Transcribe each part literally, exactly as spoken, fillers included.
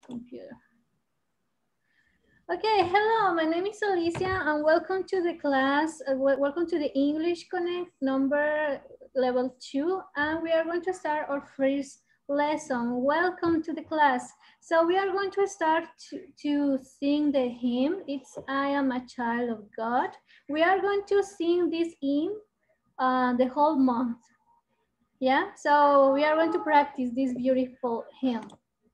computer. Okay, hello, my name is Alicia and welcome to the class, uh, welcome to the English Connect number level two, and we are going to start our first lesson. Welcome to the class. So we are going to start to, to sing the hymn. It's I am a child of God. We are going to sing this hymn uh, the whole month. Yeah, so we are going to practice this beautiful hymn.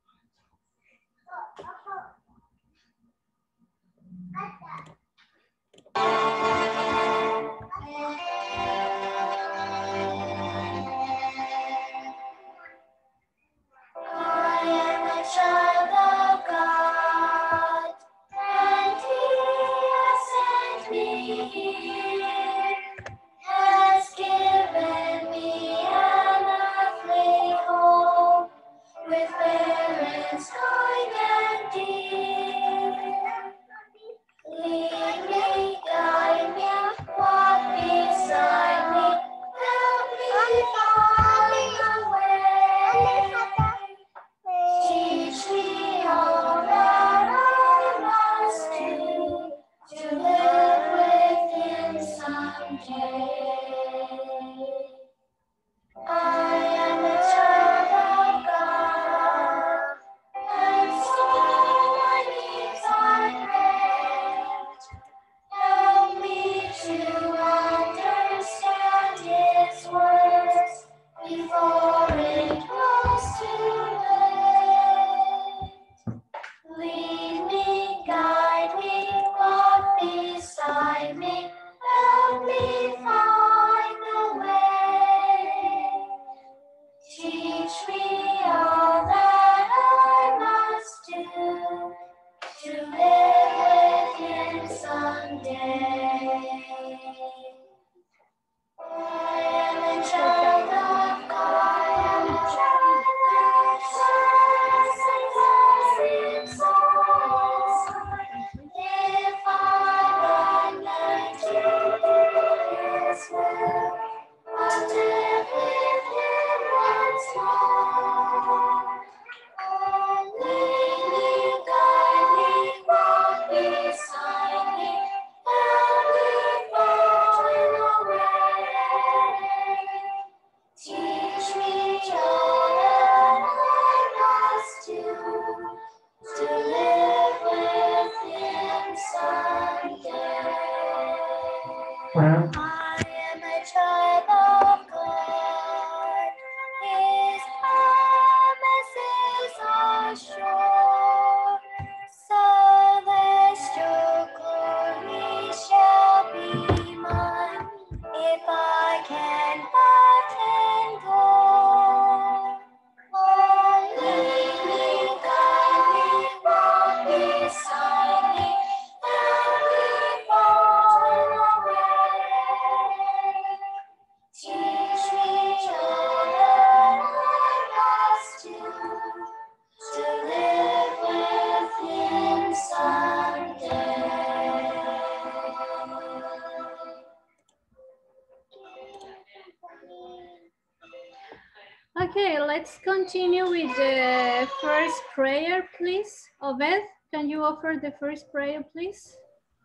Okay, let's continue with the first prayer, please. Obed, can you offer the first prayer, please?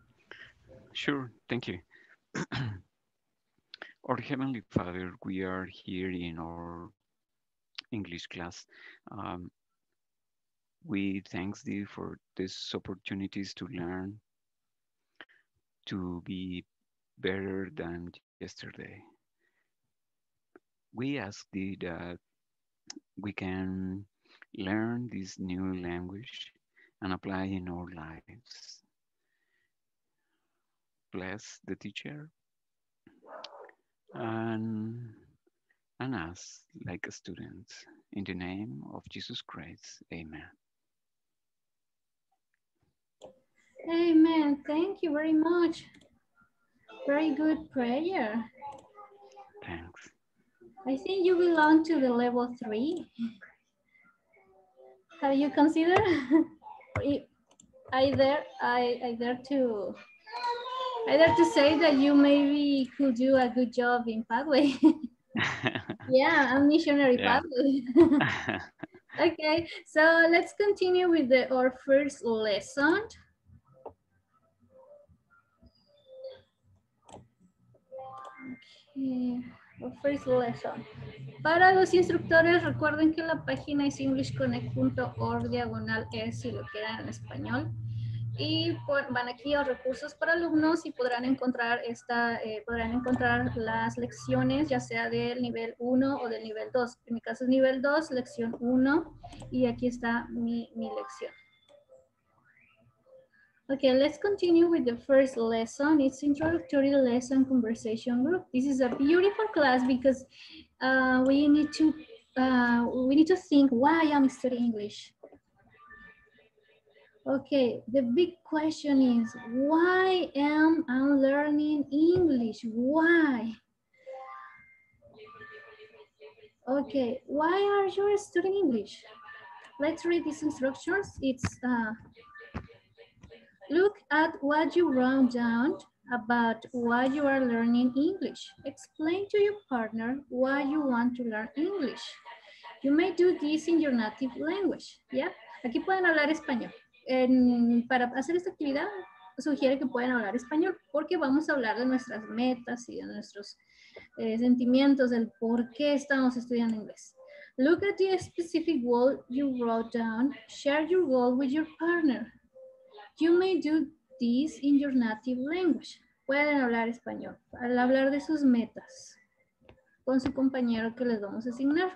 Sure, thank you. Our Heavenly Father, we are here in our English class. Um, we thank Thee for these opportunities to learn, to be better than yesterday. We ask Thee that we can learn this new language and apply in our lives. Bless the teacher and, and us like a student. In the name of Jesus Christ, amen. Amen. Thank you very much. Very good prayer. Thanks. I think you belong to the level three. Have you considered? I dare, I, I dare to, I dare to say that you maybe could do a good job in Padua. Yeah, I'm missionary Yeah. Padua. Okay, so let's continue with the, our first lesson. Okay, our first lesson. Para los instructores, recuerden que la página es english connect punto org diagonal es si lo quieran en español. Y por, van aquí a recursos para alumnos y podrán encontrar, esta, eh, podrán encontrar las lecciones, ya sea del nivel uno o del nivel dos. En mi caso es nivel dos, lección uno, y aquí está mi, mi lección. Okay, let's continue with the first lesson. It's introductory lesson conversation group. This is a beautiful class because uh, we need to uh, we need to think why I'm studying English. Okay, the big question is why am I learning English? Why? Okay, why are you studying English? Let's read these instructions. It's uh, look at what you wrote down about why you are learning English. Explain to your partner why you want to learn English. You may do this in your native language. ¿Ya? Aquí pueden hablar español. En, para hacer esta actividad, sugiere que pueden hablar español porque vamos a hablar de nuestras metas y de nuestros eh, sentimientos, del por qué estamos estudiando inglés. Look at the specific goal you wrote down. Share your goal with your partner. You may do this in your native language. Pueden hablar español al hablar de sus metas con su compañero que les vamos a asignar.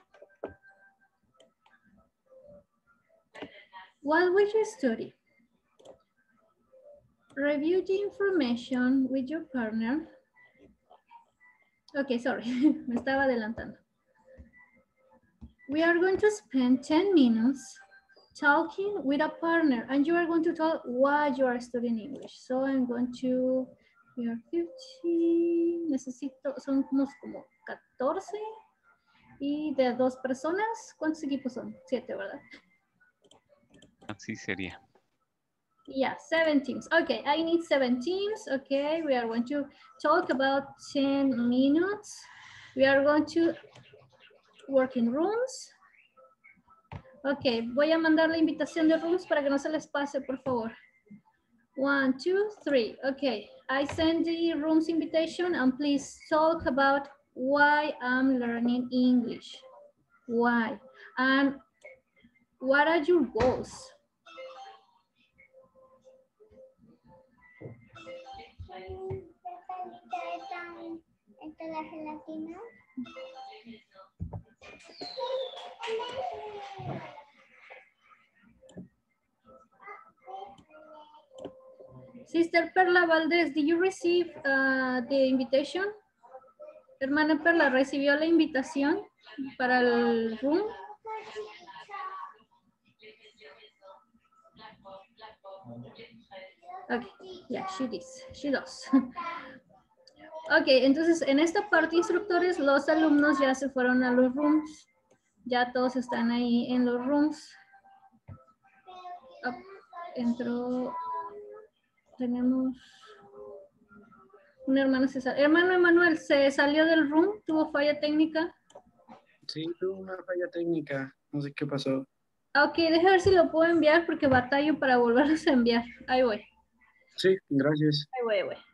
What will you study? Review the information with your partner. Okay, sorry, me estaba adelantando. We are going to spend ten minutes talking with a partner and you are going to tell why you are studying English. So I'm going to, we are fifteen, necesito, son como, como catorce y de dos personas, ¿cuántos equipos son? Siete, ¿verdad? Así sería. Yeah, seven teams. Okay, I need seven teams. Okay, we are going to talk about ten minutes. We are going to work in rooms. Okay, voy a mandar la invitación de rooms para que no se les pase, por favor. One, two, three. Okay, I send the rooms invitation and please talk about why I'm learning English. Why? And what are your goals? ¿Entre la gelatina? Sister Perla Valdez, did you receive uh, the invitation? Hermana Perla, ¿recibió la invitación para el room? Okay, yeah, she does. She does. Ok, entonces en esta parte, instructores, los alumnos ya se fueron a los rooms. Ya todos están ahí en los rooms. Oh, entró, tenemos un hermano César. Hermano Emanuel, ¿se salió del room? ¿Tuvo falla técnica? Sí, tuvo una falla técnica. No sé qué pasó. Ok, déjame ver si lo puedo enviar porque batallo para volverlos a enviar. Ahí voy. Sí, gracias. Ahí voy, ahí voy.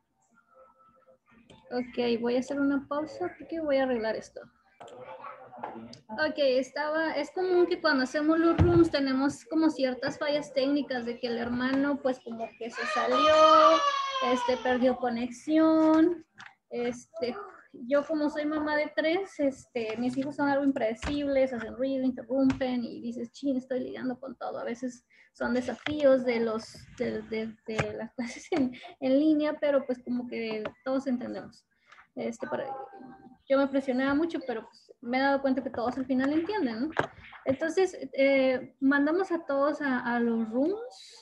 Ok, voy a hacer una pausa porque voy a arreglar esto. Ok, estaba, es común que cuando hacemos los rooms tenemos como ciertas fallas técnicas de que el hermano pues como que se salió, este, perdió conexión, este, yo como soy mamá de tres, este, mis hijos son algo impredecibles, hacen ruido, interrumpen y dices, chin, estoy lidiando con todo. A veces son desafíos de, los, de, de, de las clases en, en línea, pero pues como que todos entendemos. Este, para, yo me presionaba mucho, pero pues, me he dado cuenta que todos al final entienden, ¿no? Entonces, eh, mandamos a todos a, a los rooms.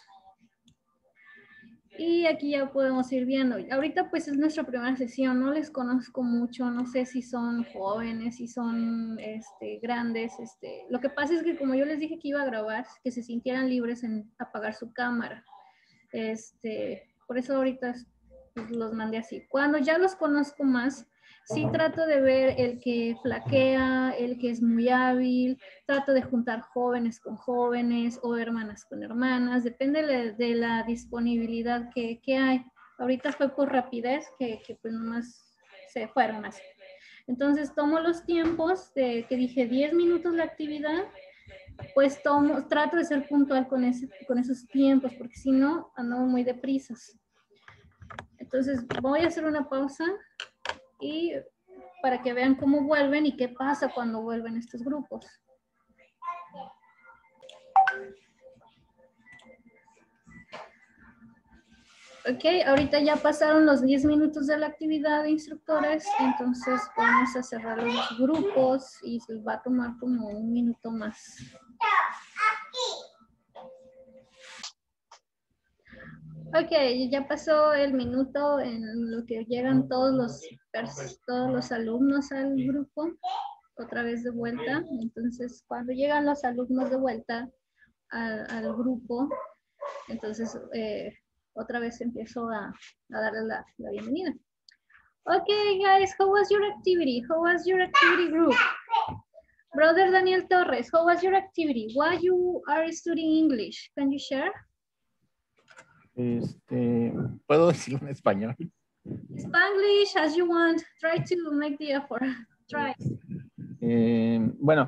Y aquí ya podemos ir viendo. Ahorita pues es nuestra primera sesión, no les conozco mucho, no sé si son jóvenes, si son este, grandes. Este. Lo que pasa es que como yo les dije que iba a grabar, que se sintieran libres en apagar su cámara. Este, por eso ahorita pues, los mandé así. Cuando ya los conozco más, Sí trato de ver el que flaquea, el que es muy hábil, trato de juntar jóvenes con jóvenes o hermanas con hermanas, depende de, de la disponibilidad que, que hay. Ahorita fue por rapidez que, que pues nomás se fueron así. Entonces tomo los tiempos de que dije diez minutos la actividad, pues tomo, trato de ser puntual con, ese, con esos tiempos, porque si no, andamos muy deprisas. Entonces voy a hacer una pausa y para que vean cómo vuelven y qué pasa cuando vuelven estos grupos. Ok, ahorita ya pasaron los diez minutos de la actividad de instructores, entonces vamos a cerrar los grupos y se va a tomar como un minuto más. Ok, ya pasó el minuto en lo que llegan todos los, todos los alumnos al grupo, otra vez de vuelta. Entonces, cuando llegan los alumnos de vuelta al, al grupo, entonces eh, otra vez empiezo a, a darle la, la bienvenida. Okay, guys, how was your activity? How was your activity group? Brother Daniel Torres, how was your activity? Why you are studying English? Can you share? Este, ¿puedo decirlo en español? Spanglish, as you want. Try to make the effort. Try. Eh, bueno,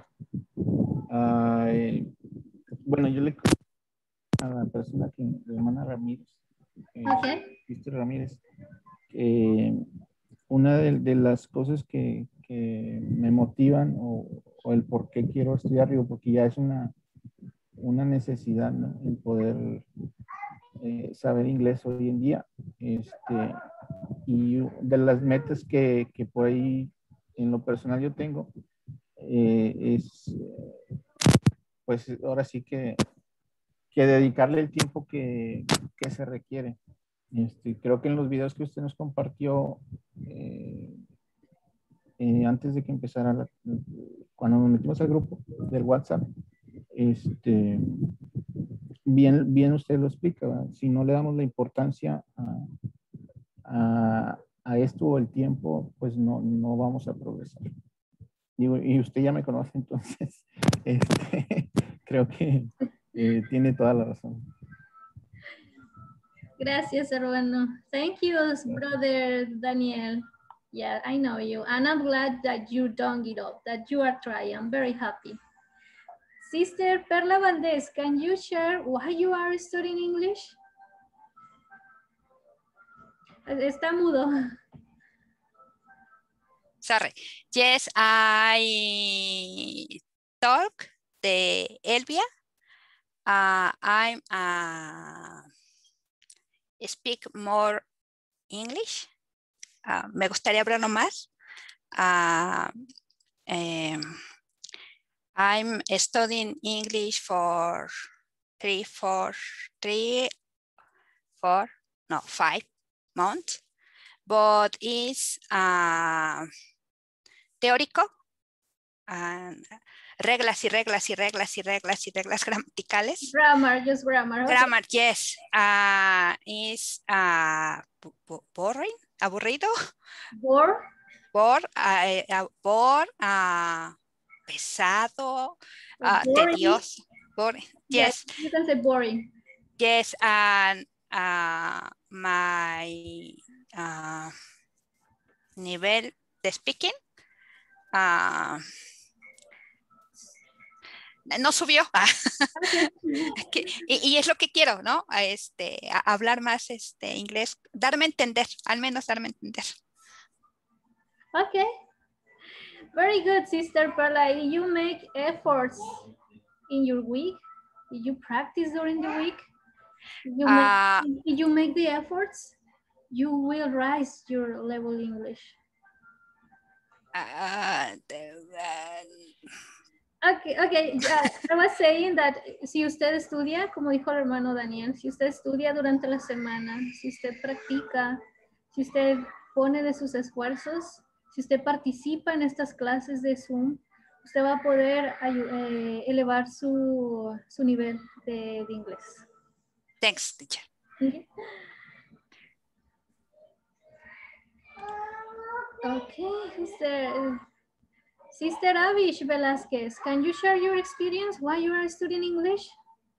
ay, bueno, yo le a la persona que la hermana Ramírez, eh, Okay. Cristo Ramírez, que una de, de las cosas que, que me motivan o, o el por qué quiero estudiar, digo, porque ya es una, una necesidad, ¿no? El poder eh, saber inglés hoy en día. Este, y de las metas que, que por ahí en lo personal yo tengo, eh, es, pues ahora sí que, que dedicarle el tiempo que, que se requiere. Este, creo que en los videos que usted nos compartió eh, eh, antes de que empezara, la, cuando nos metimos al grupo del WhatsApp, este, bien, bien usted lo explica, ¿verdad? Si no le damos la importancia a, a, a esto o el tiempo, pues no, no vamos a progresar. Digo, y usted ya me conoce, entonces este, creo que eh, tiene toda la razón. Gracias, hermano. Thank you, brother Daniel. Yeah, I know you. And I'm glad that you don't give up, that you are trying. I'm very happy. Sister Perla Valdez, can you share why you are studying English? Está mudo. Sorry. Yes, I talk the Elvia. Uh, I'm uh, speak more English. Uh, me gustaría hablarlo más. Uh, um, I'm studying English for three, four, three, four, no, five months, but it's uh, teórico. Uh, reglas y reglas y reglas y reglas y reglas gramaticales. Grammar, just grammar. Okay. Grammar, yes. Uh, is uh, boring, aburrido. Bore. Bore, uh, uh, bore, uh, pesado, uh, tedioso. Boring. Yes. yes. You can say boring. Yes, and uh, my uh, nivel de speaking uh, no subió. y, y es lo que quiero, ¿no? Este, a hablar más este, inglés, darme a entender, al menos darme a entender. Okay. Very good, Sister Perla. You make efforts in your week? Did you practice during the week? You make, uh, did you make the efforts? You will rise your level English. Uh, uh, Okay, okay. Uh, I was saying that si usted estudia, como dijo el hermano Daniel, si usted estudia durante la semana, si usted practica, si usted pone de sus esfuerzos, si usted participa en estas clases de Zoom, usted va a poder eh, elevar su, su nivel de, de inglés. Thanks, teacher. Okay. Okay, who's there? Sister Avish Velasquez, can you share your experience why you are studying English?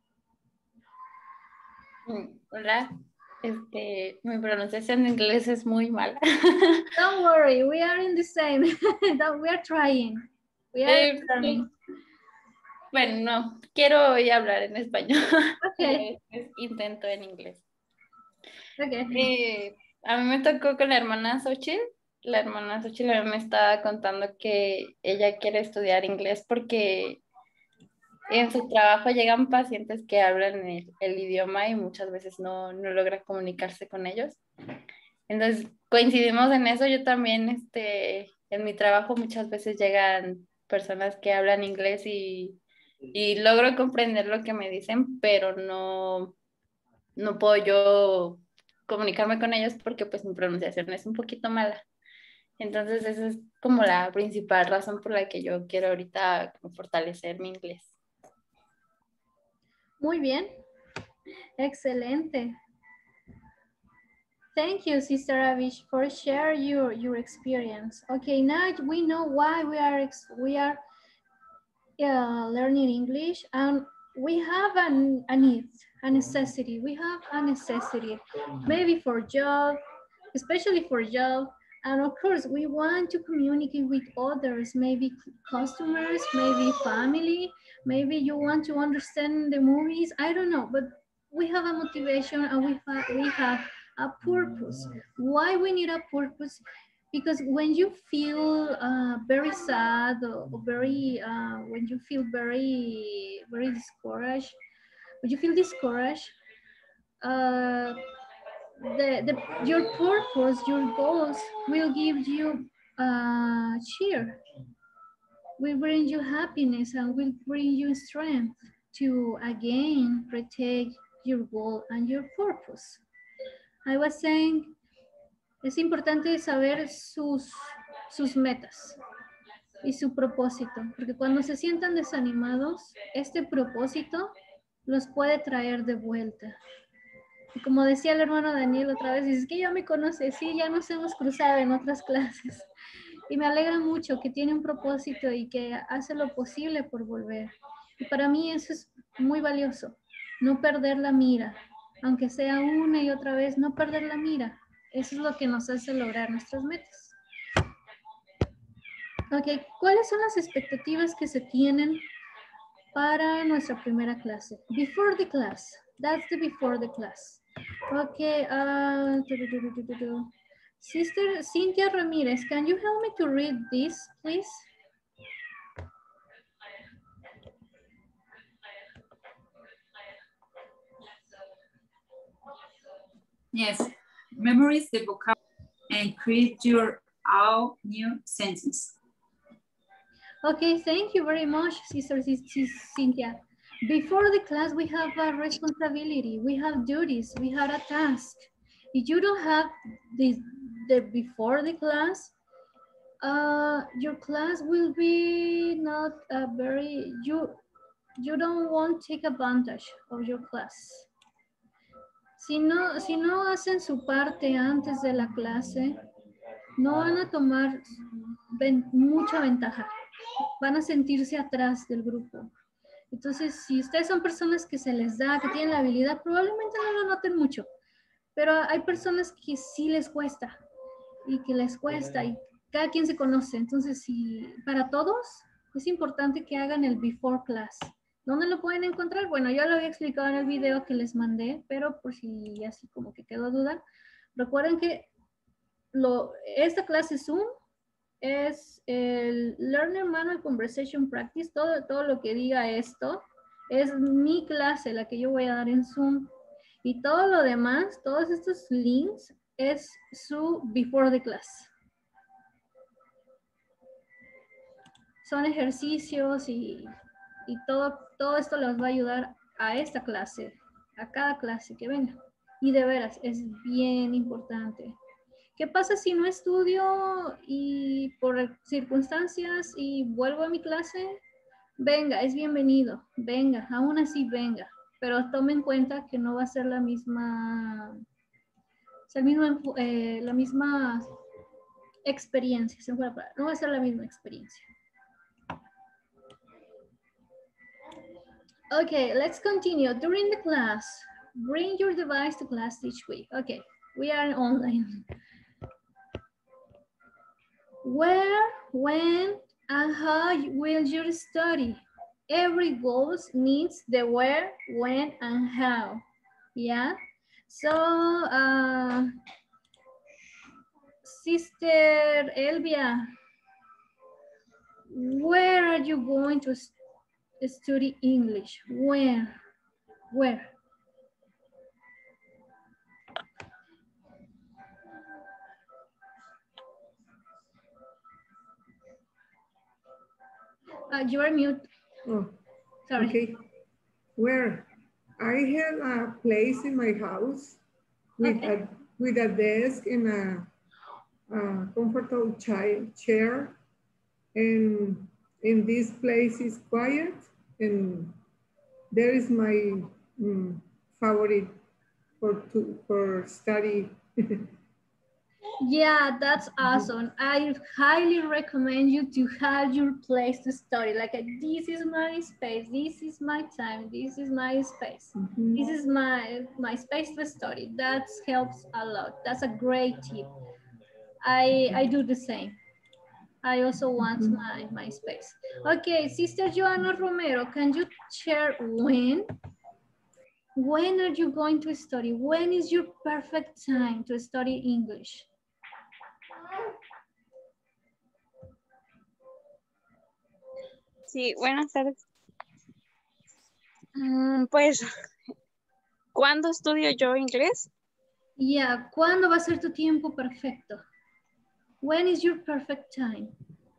Hola, este, mi pronunciación de inglés es muy mala. Don't worry, we are in the same. We are trying. We are Eh, learning. Bueno, no, quiero hoy hablar en español. Okay. Después intento en inglés. Okay. Eh, a mí me tocó con la hermana Xochitl. La hermana Xochitl a mí me estaba contando que ella quiere estudiar inglés porque en su trabajo llegan pacientes que hablan el, el idioma y muchas veces no, no logra comunicarse con ellos. Entonces coincidimos en eso. Yo también, este, en mi trabajo muchas veces llegan personas que hablan inglés y, y logro comprender lo que me dicen, pero no, no puedo yo comunicarme con ellos porque pues mi pronunciación es un poquito mala. Entonces esa es como la principal razón por la que yo quiero ahorita fortalecer mi inglés. Muy bien. Excelente. Thank you, Sister Avish, for sharing your, your experience. Okay, now we know why we are ex we are uh, learning English, and we have an, a need, a necessity. We have a necessity, maybe for job, especially for job. And of course, we want to communicate with others, maybe customers, maybe family, maybe you want to understand the movies, I don't know, but we have a motivation and we, ha we have a purpose. Why we need a purpose? Because when you feel uh, very sad or very, uh, when you feel very, very discouraged, when you feel discouraged, uh, the, the, your purpose, your goals will give you uh, cheer, will bring you happiness and will bring you strength to again protect your goal and your purpose. I was saying, es importante saber sus, sus metas y su propósito, porque cuando se sientan desanimados, este propósito los puede traer de vuelta. Y como decía el hermano Daniel otra vez, dice que ya me conoce, sí, ya nos hemos cruzado en otras clases. Y me alegra mucho que tiene un propósito y que hace lo posible por volver. Y para mí eso es muy valioso, no perder la mira, aunque sea una y otra vez, no perder la mira. Eso es lo que nos hace lograr nuestras metas. Ok, ¿cuáles son las expectativas que se tienen para nuestra primera clase? Before the class, that's the before the class. Okay, uh, do, do, do, do, do, do. Sister Cynthia Ramirez, can you help me to read this, please? Yes, memorize the vocabulary and create your own new sentences. Okay, thank you very much, Sister Cynthia. Before the class, we have a responsibility, we have duties, we have a task. If you don't have this, the before the class, uh, your class will be not a very, you, you don't want to take advantage of your class. Si no, si no hacen su parte antes de la clase, no van a tomar ven, mucha ventaja. Van a sentirse atrás del grupo. Entonces, si ustedes son personas que se les da, que tienen la habilidad, probablemente no lo noten mucho. Pero hay personas que sí les cuesta y que les cuesta y cada quien se conoce. Entonces, si para todos es importante que hagan el before class. ¿Dónde lo pueden encontrar? Bueno, yo lo había explicado en el video que les mandé, pero por si así como que quedó duda, recuerden que lo, esta clase Zoom es el Learner Manual Conversation Practice, todo, todo lo que diga esto es mi clase, la que yo voy a dar en Zoom. Y todo lo demás, todos estos links, es su before the class. Son ejercicios y, y todo, todo esto les va a ayudar a esta clase, a cada clase que venga. Y de veras, es bien importante. ¿Qué pasa si no estudio y por circunstancias y vuelvo a mi clase? Venga, es bienvenido, venga, aún así venga. Pero tome en cuenta que no va a ser la misma, o sea, el mismo, eh, la misma experiencia, se me fue la palabra. No va a ser la misma experiencia. Okay, let's continue. During the class, bring your device to class each week. Okay, we are online. Where, when, and how will you study? Every goal needs the where, when, and how. Yeah. So, uh, Sister Elvia, where are you going to study English? Where? Where? Uh, you are mute. Oh, sorry. Okay. Where? I have a place in my house with Okay. a with a desk and a, a comfortable chair, chair, and in this place is quiet, and there is my um, favorite for to for study. Yeah, that's awesome. I highly recommend you to have your place to study. Like, a, this is my space. This is my time. This is my space. Mm-hmm. This is my my space to study. That helps a lot. That's a great tip. I I do the same. I also want Mm-hmm. my my space. Okay, Sister Joanna Romero, can you share when? When are you going to study? When is your perfect time to study English? Sí, buenas tardes. Mm, pues, ¿cuándo estudio yo inglés? Yeah, ¿cuándo va a ser tu tiempo perfecto? When is your perfect time?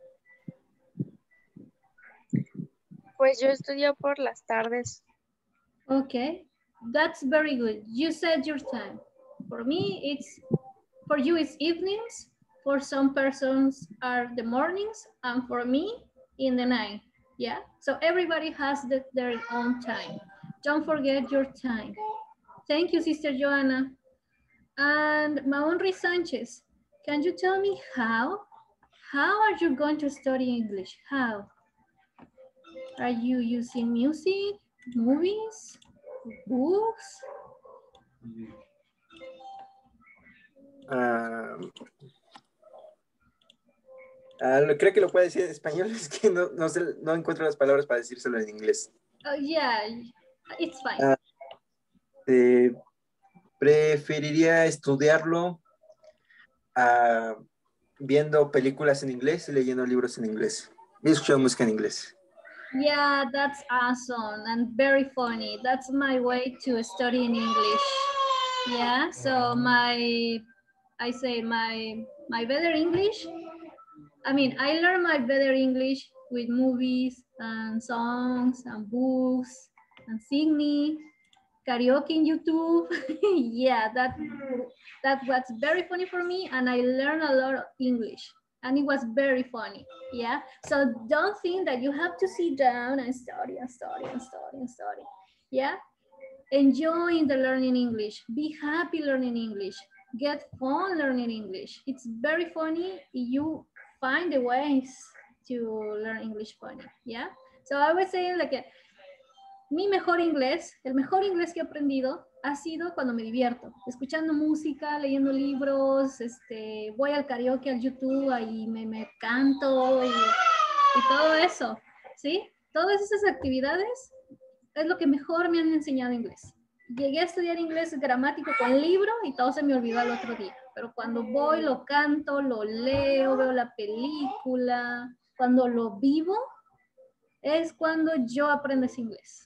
Pues yo estudio por las tardes. Okay, that's very good. You said your time. For me, it's, for you it's evenings. For some persons are the mornings, and for me, in the night. Yeah, so everybody has the, their own time. Don't forget your time. Thank you, Sister Joanna. And Maunri Sanchez, can you tell me how? How are you going to study English? How? Are you using music, movies, books? Uh, uh, creo que lo puede decir en español, es que no, no, sé, no encuentro las palabras para decírselo en inglés. Oh, yeah, it's fine. Uh, eh, preferiría estudiarlo uh, viendo películas en inglés y leyendo libros en inglés. Y escuchando música en inglés. Yeah, that's awesome and very funny. That's my way to study in English. Yeah, so my, I say my, my better English, I mean, I learned my better English with movies and songs and books and singing, karaoke in YouTube. Yeah, that, that was very funny for me, and I learned a lot of English. And it was very funny, yeah? So don't think that you have to sit down and study and study and study and study, yeah? Enjoy the learning English. Be happy learning English. Get fun learning English. It's very funny. You find the ways to learn English funny, yeah? So I was saying like, a, mi mejor inglés, el mejor inglés que he aprendido ha sido cuando me divierto, escuchando música, leyendo libros, este, voy al karaoke, al YouTube, ahí me, me canto y, y todo eso, ¿sí? Todas esas actividades es lo que mejor me han enseñado inglés. Llegué a estudiar inglés gramático con libro y todo se me olvidó al otro día, pero cuando voy, lo canto, lo leo, veo la película, cuando lo vivo, es cuando yo aprendo ese inglés.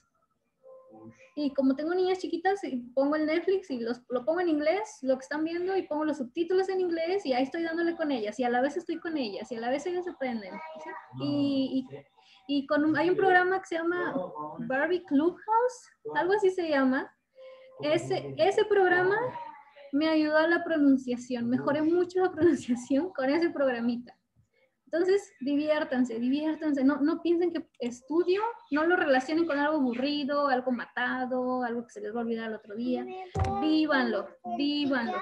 Y como tengo niñas chiquitas, pongo el Netflix y los, lo pongo en inglés, lo que están viendo, y pongo los subtítulos en inglés y ahí estoy dándole con ellas y a la vez estoy con ellas y a la vez ellas aprenden. ¿Sí? Y, y, y con un, hay un programa que se llama Barbie Clubhouse, algo así se llama. Ese, ese programa me ayudó a la pronunciación, mejoré mucho la pronunciación con ese programita. Entonces, diviértanse, diviértanse, no, no piensen que estudio, no lo relacionen con algo aburrido, algo matado, algo que se les va a olvidar el otro día. Vívanlo, vívanlo.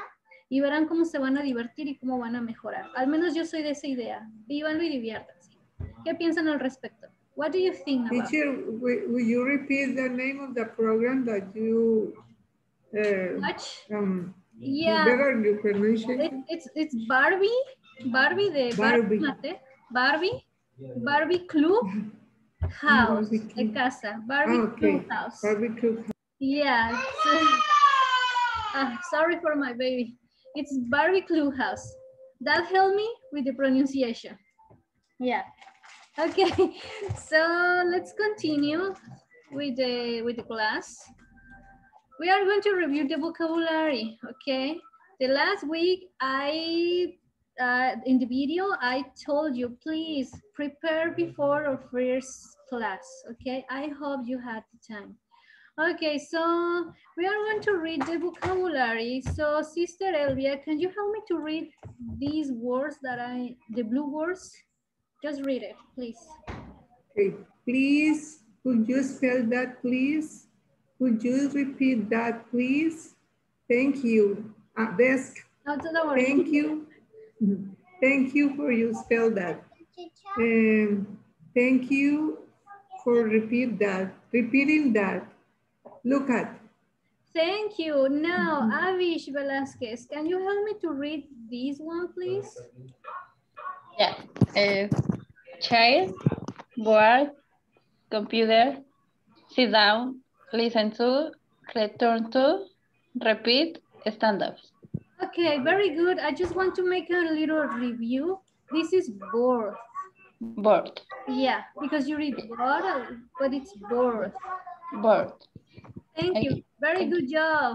y verán cómo se van a divertir y cómo van a mejorar. Al menos yo soy de esa idea. Vívanlo y diviértanse. ¿Qué piensan al respecto? What do you think about? Teacher, will, will you repeat the name of the program that you uh, Watch? um, Yeah. better your It, pronunciation? it's, it's Barbie, Barbie de Barbie. Barbie, Barbie, Barbie Club House, Barbie de Club. casa, Barbie Ah, okay. Club House. Barbie Club. Yeah. it's- ah, sorry for my baby. It's Barbie Club House. That helped me with the pronunciation. Yeah. Okay. So let's continue with the with the class. We are going to review the vocabulary. Okay. The last week I uh, in the video I told you please prepare before our first class. Okay. I hope you had the time. Okay, so we are going to read the vocabulary. So Sister Elvia, can you help me to read these words that I, the blue words? Just read it, please. Okay, please, could you spell that, please? Could you repeat that, please? Thank you. Uh, desk. No, don't worry. Thank you. Thank you for you spell that. And thank you for repeat that, repeating that. Look at. Thank you. Now, Avish Velasquez, can you help me to read this one, please? Yeah. Uh, child, board, computer, sit down, listen to, return to, repeat, stand up. Okay, very good. I just want to make a little review. This is board. Board. Yeah, because you read board, but it's board. Board. Thank Thank you. you. Very Thank good job.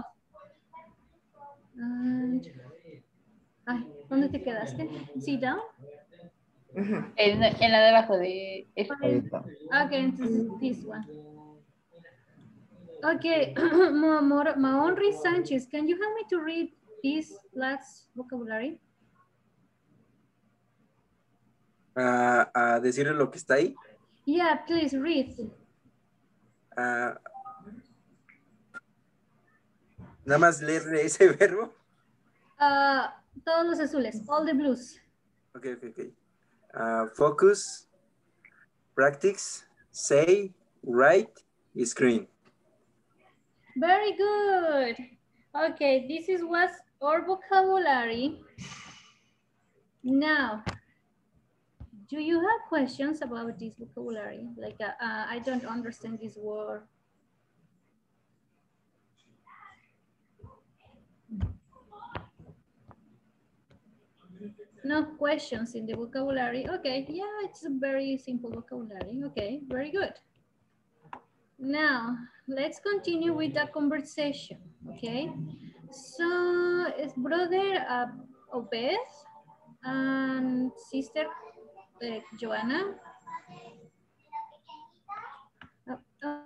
And, ay, ¿dónde te quedaste? Sit down. Ajá. En, en la de abajo de... Ahí está. Okay, entonces this one. Okay, Ma- Ma- Maonri Sanchez, can you help me to read this last vocabulary? Ah, a decirle lo que está ahí. Yeah, please read. Ah, nada más leerle ese verbo. Uh, todos los azules, all the blues. Ok, ok, ok. Ah, focus, practice, say, write, screen. Very good. Okay, this is what's our vocabulary. Now, do you have questions about this vocabulary? Like, uh, uh, I don't understand this word. No questions in the vocabulary. Okay, yeah, it's a very simple vocabulary. Okay, very good. Now, let's continue with the conversation, okay? So, it's brother uh, Obed and sister uh, Joanna. Uh, uh,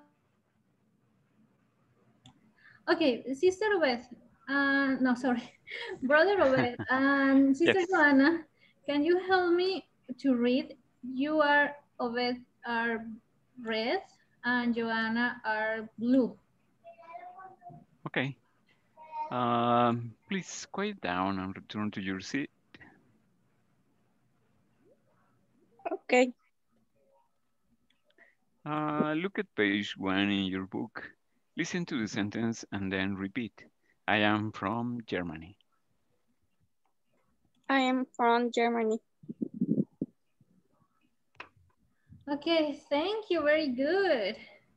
okay, sister Obed, uh, no, sorry, brother Obed and sister Yes. Joanna, can you help me to read? You are Obed are red and Joanna are blue. Okay. Um, please quiet down and return to your seat. Okay. Uh, look at page one in your book. Listen to the sentence and then repeat. I am from Germany. I am from Germany. Okay, thank you, very good.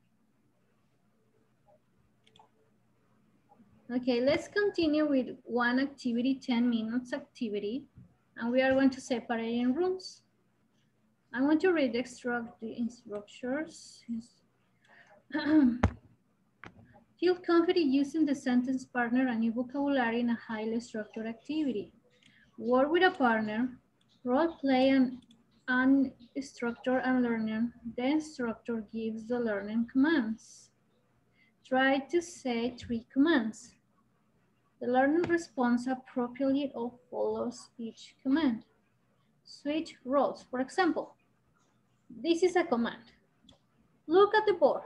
Okay, let's continue with one activity, ten minutes activity, and we are going to separate in rooms. I want to read extra the instructions. Feel confident using the sentence partner and new vocabulary in a highly structured activity. Work with a partner, role play and unstructured and learning. The instructor gives the learning commands. Try to say three commands. The learner responds appropriately or follows each command. Switch roles. For example, this is a command. Look at the board.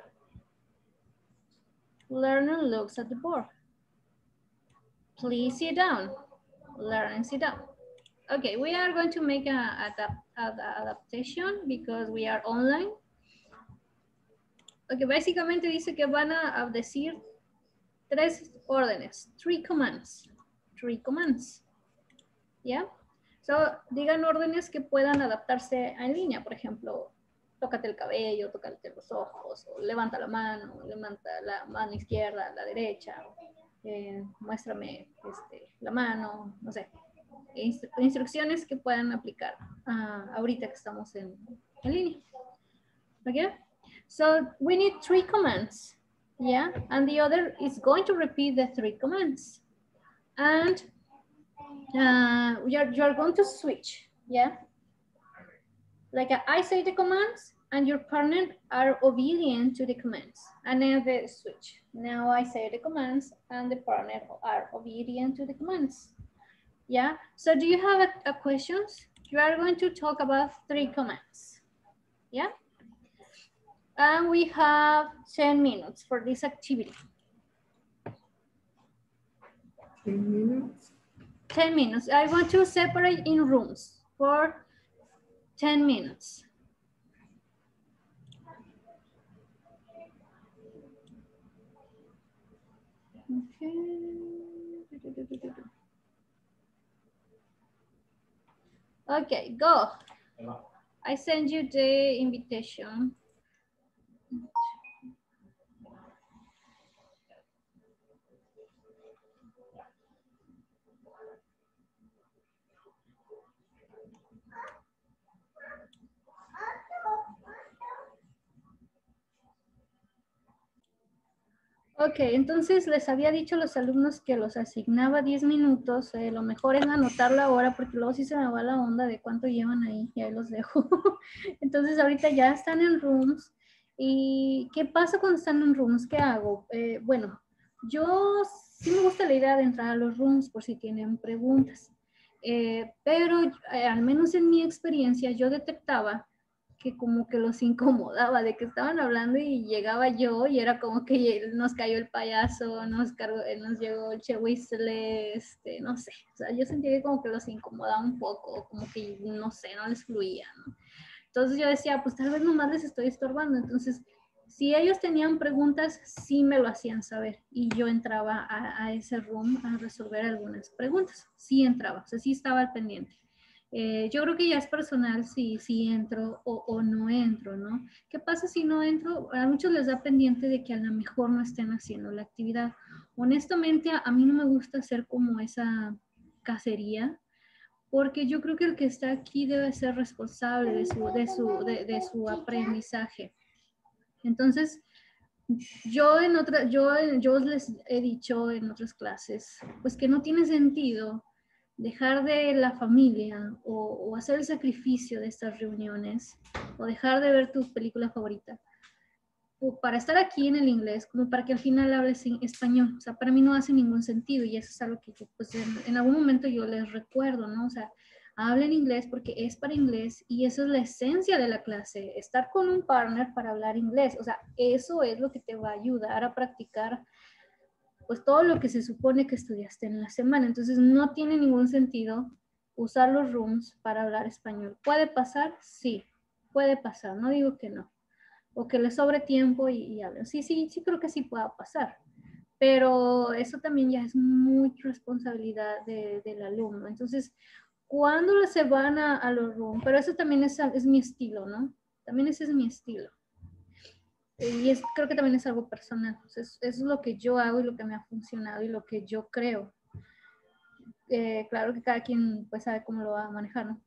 Learner looks at the board. Please sit down. learn and sit down. Okay, we are going to make a, adapt, ad, adaptation because we are online. Ok, básicamente dice que van a, a decir tres órdenes, three commands, three commands, ¿ya? So, digan órdenes que puedan adaptarse en línea, por ejemplo, tócate el cabello, tócate los ojos, o levanta la mano, levanta la mano izquierda, la derecha, eh, muéstrame este, la mano, no sé, Instru instrucciones que puedan aplicar uh, ahorita que estamos en, en línea, ¿ok? So we need three commands, yeah? And the other is going to repeat the three commands. And uh, you're, you're going to switch, yeah? Like uh, I say the commands and your partner are obedient to the commands. And then the switch. Now I say the commands and the partner are obedient to the commands. Yeah, so do you have a, a questions? You are going to talk about three commands, yeah? And we have ten minutes for this activity. ten minutes. ten minutes. I want to separate in rooms for ten minutes. Okay. Okay, go. I send you the invitation. Ok, entonces les había dicho a los alumnos que los asignaba diez minutos. Eh, lo mejor es anotarlo ahora porque luego sí se me va la onda de cuánto llevan ahí y ahí los dejo. Entonces ahorita ya están en rooms. ¿Y qué pasa cuando están en rooms? ¿Qué hago? Eh, bueno, yo sí me gusta la idea de entrar a los rooms por si tienen preguntas. Eh, pero eh, al menos en mi experiencia yo detectaba que como que los incomodaba, de que estaban hablando y llegaba yo y era como que nos cayó el payaso, nos, cargó, nos llegó el chehuizle, este, no sé, o sea, yo sentía que como que los incomodaba un poco, como que, no sé, no les fluía, ¿no? Entonces yo decía, pues tal vez nomás les estoy estorbando, entonces si ellos tenían preguntas, sí me lo hacían saber y yo entraba a, a ese room a resolver algunas preguntas, sí entraba, o sea, sí estaba al pendiente. Eh, yo creo que ya es personal si, si entro o, o no entro, ¿no? ¿Qué pasa si no entro? A muchos les da pendiente de que a lo mejor no estén haciendo la actividad. Honestamente, a, a mí no me gusta hacer como esa cacería, porque yo creo que el que está aquí debe ser responsable de su, de su, de, de su aprendizaje. Entonces, yo, en otra, yo, yo les he dicho en otras clases, pues que no tiene sentido dejar de la familia o, o hacer el sacrificio de estas reuniones o dejar de ver tu película favorita o para estar aquí en el inglés como para que al final hables en español. O sea, para mí no hace ningún sentido y eso es algo que pues, en, en algún momento yo les recuerdo, ¿no? O sea, hablen inglés porque es para inglés y eso es la esencia de la clase, estar con un partner para hablar inglés. O sea, eso es lo que te va a ayudar a practicar pues todo lo que se supone que estudiaste en la semana. Entonces no tiene ningún sentido usar los rooms para hablar español. ¿Puede pasar? Sí, puede pasar, no digo que no. O que les sobre tiempo y, y hablen. Sí, sí, sí creo que sí pueda pasar. Pero eso también ya es muy responsabilidad de, del alumno. Entonces, ¿cuándo se van a, a los rooms? Pero eso también es, es mi estilo, ¿no? También ese es mi estilo. Y es, creo que también es algo personal. Eso es, es lo que yo hago y lo que me ha funcionado y lo que yo creo. Eh, claro que cada quien pues sabe cómo lo va a manejar, ¿no?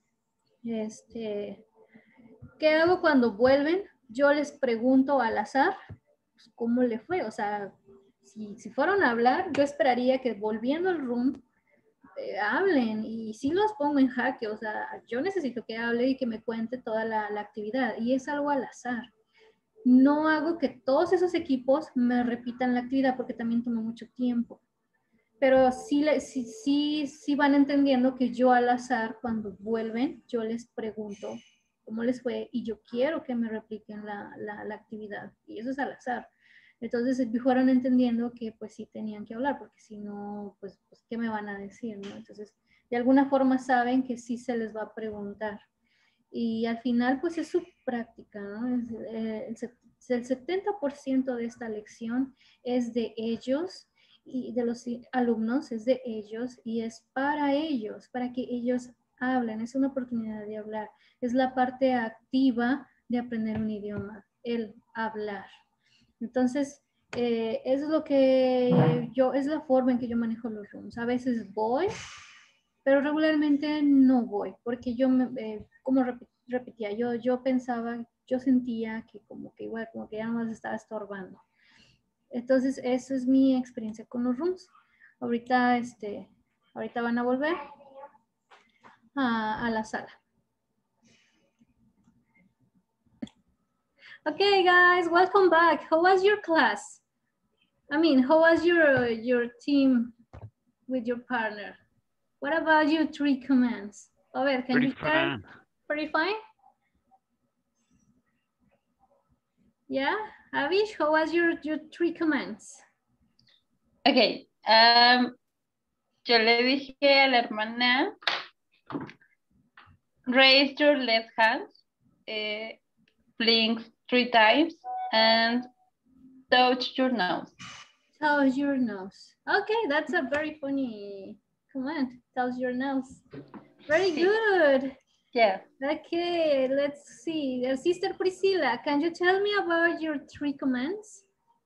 Este, ¿qué hago cuando vuelven? Yo les pregunto al azar pues, cómo le fue. O sea, si, si fueron a hablar, yo esperaría que volviendo al room eh, hablen y sí los pongo en jaque. O sea, yo necesito que hable y que me cuente toda la, la actividad y es algo al azar. No hago que todos esos equipos me repitan la actividad porque también toma mucho tiempo. Pero sí, sí, sí, sí van entendiendo que yo al azar, cuando vuelven, yo les pregunto cómo les fue y yo quiero que me repliquen la, la, la actividad. Y eso es al azar. Entonces fueron entendiendo que pues sí tenían que hablar, porque si no, pues, pues ¿qué me van a decir? ¿No? Entonces, de alguna forma saben que sí se les va a preguntar. Y al final, pues es su práctica, ¿no? Es, eh, el, el setenta por ciento de esta lección es de ellos y de los alumnos, es de ellos y es para ellos, para que ellos hablen, es una oportunidad de hablar. Es la parte activa de aprender un idioma, el hablar. Entonces, eh, eso es lo que yo, es la forma en que yo manejo los rooms. A veces voy, pero regularmente no voy, porque yo, me, eh, como rep repetía, yo, yo pensaba, yo sentía que como que igual, como que ya no más estaba estorbando. Entonces, eso es mi experiencia con los rooms. Ahorita, este, ahorita van a volver a, a la sala. Okay, guys, welcome back. How was your class? I mean, how was your, your team with your partner? What about you three commands? A ver, can Pretty you share? fun. Pretty fine? Yeah, Avish, how was your, your three commands? Ok, um, yo le dije a la hermana, raise your left hand, eh, blink three times, and touch your nose. Touch your nose. Okay, that's a very funny command. Touch your nose. Very good. Yeah. Okay, let's see. Uh, Sister Priscilla, can you tell me about your three commands?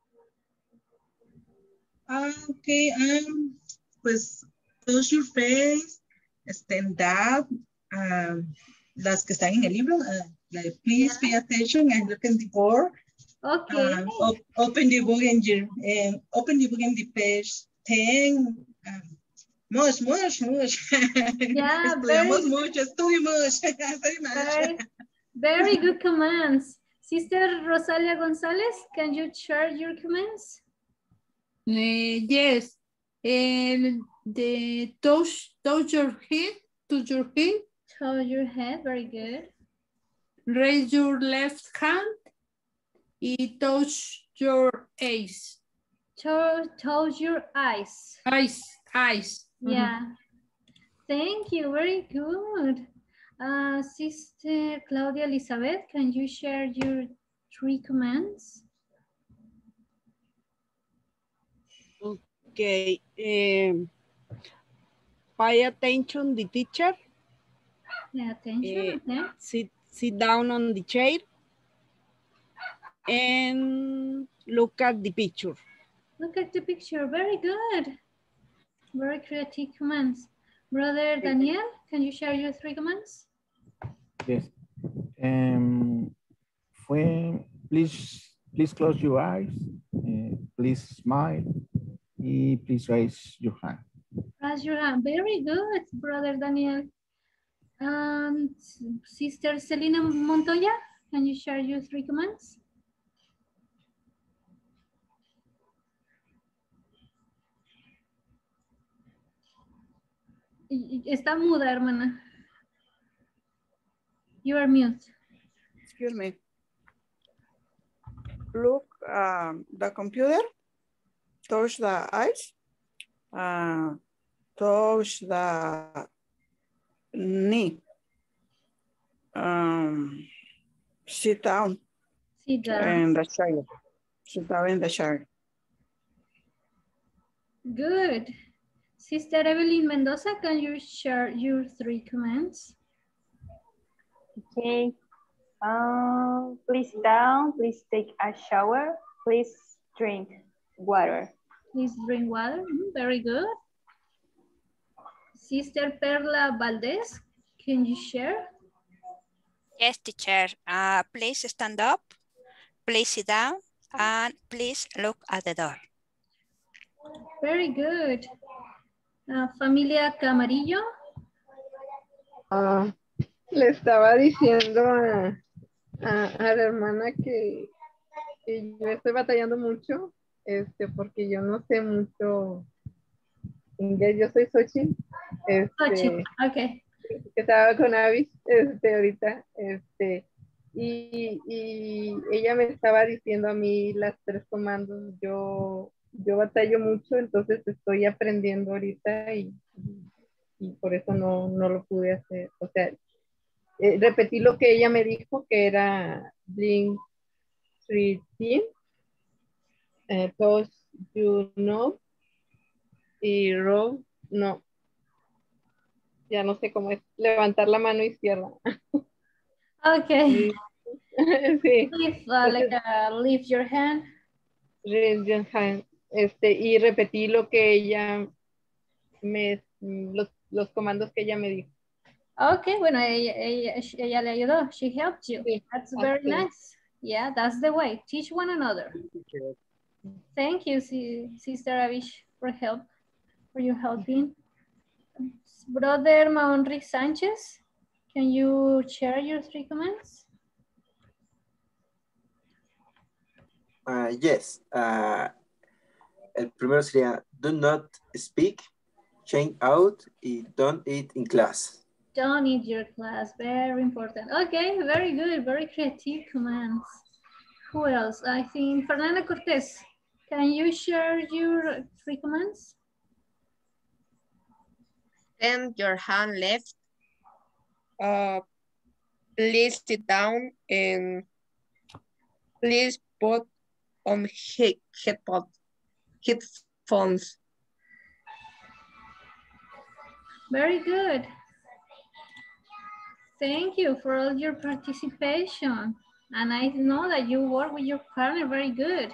Ah, okay, um, pues touch your face, stand up, um, las que están en el libro, uh, like, please pay attention and look in the board. Okay. Um, op open the book and your, um, open the book in the page ten. Um, much, much, much. Yeah, Estudiamos very, mucho, estudiamos, study much. Very, very good commands. Sister Rosalia Gonzalez, can you share your commands? Uh, yes, and the touch, touch your head, touch your head. Touch your head, very good. Raise your left hand y touch your eyes. Touch, touch your eyes. Eyes, eyes. Yeah. Mm-hmm. Thank you, very good. Uh, Sister Claudia Elizabeth, can you share your three commands? Okay. Um, pay attention the teacher. Pay attention, uh, okay. Sit, sit down on the chair and look at the picture. Look at the picture, very good. Very creative commands. Brother Daniel, can you share your three commands? Yes. Um, fue, please, please close your eyes. Uh, please smile. Y please raise your hand. Raise your hand. Very good, Brother Daniel. And Sister Selena Montoya, can you share your three commands? Está muda, hermana. You are mute. Excuse me. Look um, the computer, touch the eyes, uh, touch the knee, um, sit down. Sit down. In the chair. Sit down in the chair. Good. Sister Evelyn Mendoza, can you share your three commands? Okay. Um, please sit down, please take a shower, please drink water. Please drink water, very good. Sister Perla Valdez, can you share? Yes, teacher. Uh, please stand up, please sit down, and please look at the door. Very good. Uh, familia Camarillo. Uh, le estaba diciendo a, a, a la hermana que, que yo estoy batallando mucho, este, porque yo no sé mucho inglés. Yo soy Xochitl. Este, Xochitl, ok. Que estaba con Avis, este, ahorita, este, Y, y ella me estaba diciendo a mí las tres comandos. Yo, yo batallo mucho, entonces estoy aprendiendo ahorita y, y por eso no, no lo pude hacer. O sea, eh, repetí lo que ella me dijo, que era Blink three Team, eh, Toast You Know y Row No. Ya no sé cómo es levantar la mano izquierda. Okay. Sí. Lift, uh, like uh, lift your hand. Raise your hand. Este, y repetí lo que ella me, los, los comandos que ella me dijo. Okay, bueno, ella, ella, ella le ayudó. She helped you. Sí. That's very Okay. nice. Yeah, that's the way. Teach one another. Thank you, Sister Avish, for help, for your helping. Brother Maunri Sanchez, can you share your three comments? Uh, yes. Uh, el primero sería do not speak, change out, y don't eat in class. Don't eat your class, very important. Okay, very good, very creative commands. Who else? I think Fernanda Cortez, can you share your three commands? Bend your hand left. Uh, please sit down and please put on head, headphones. headphones. Very good. Thank you for all your participation. And I know that you work with your partner very good.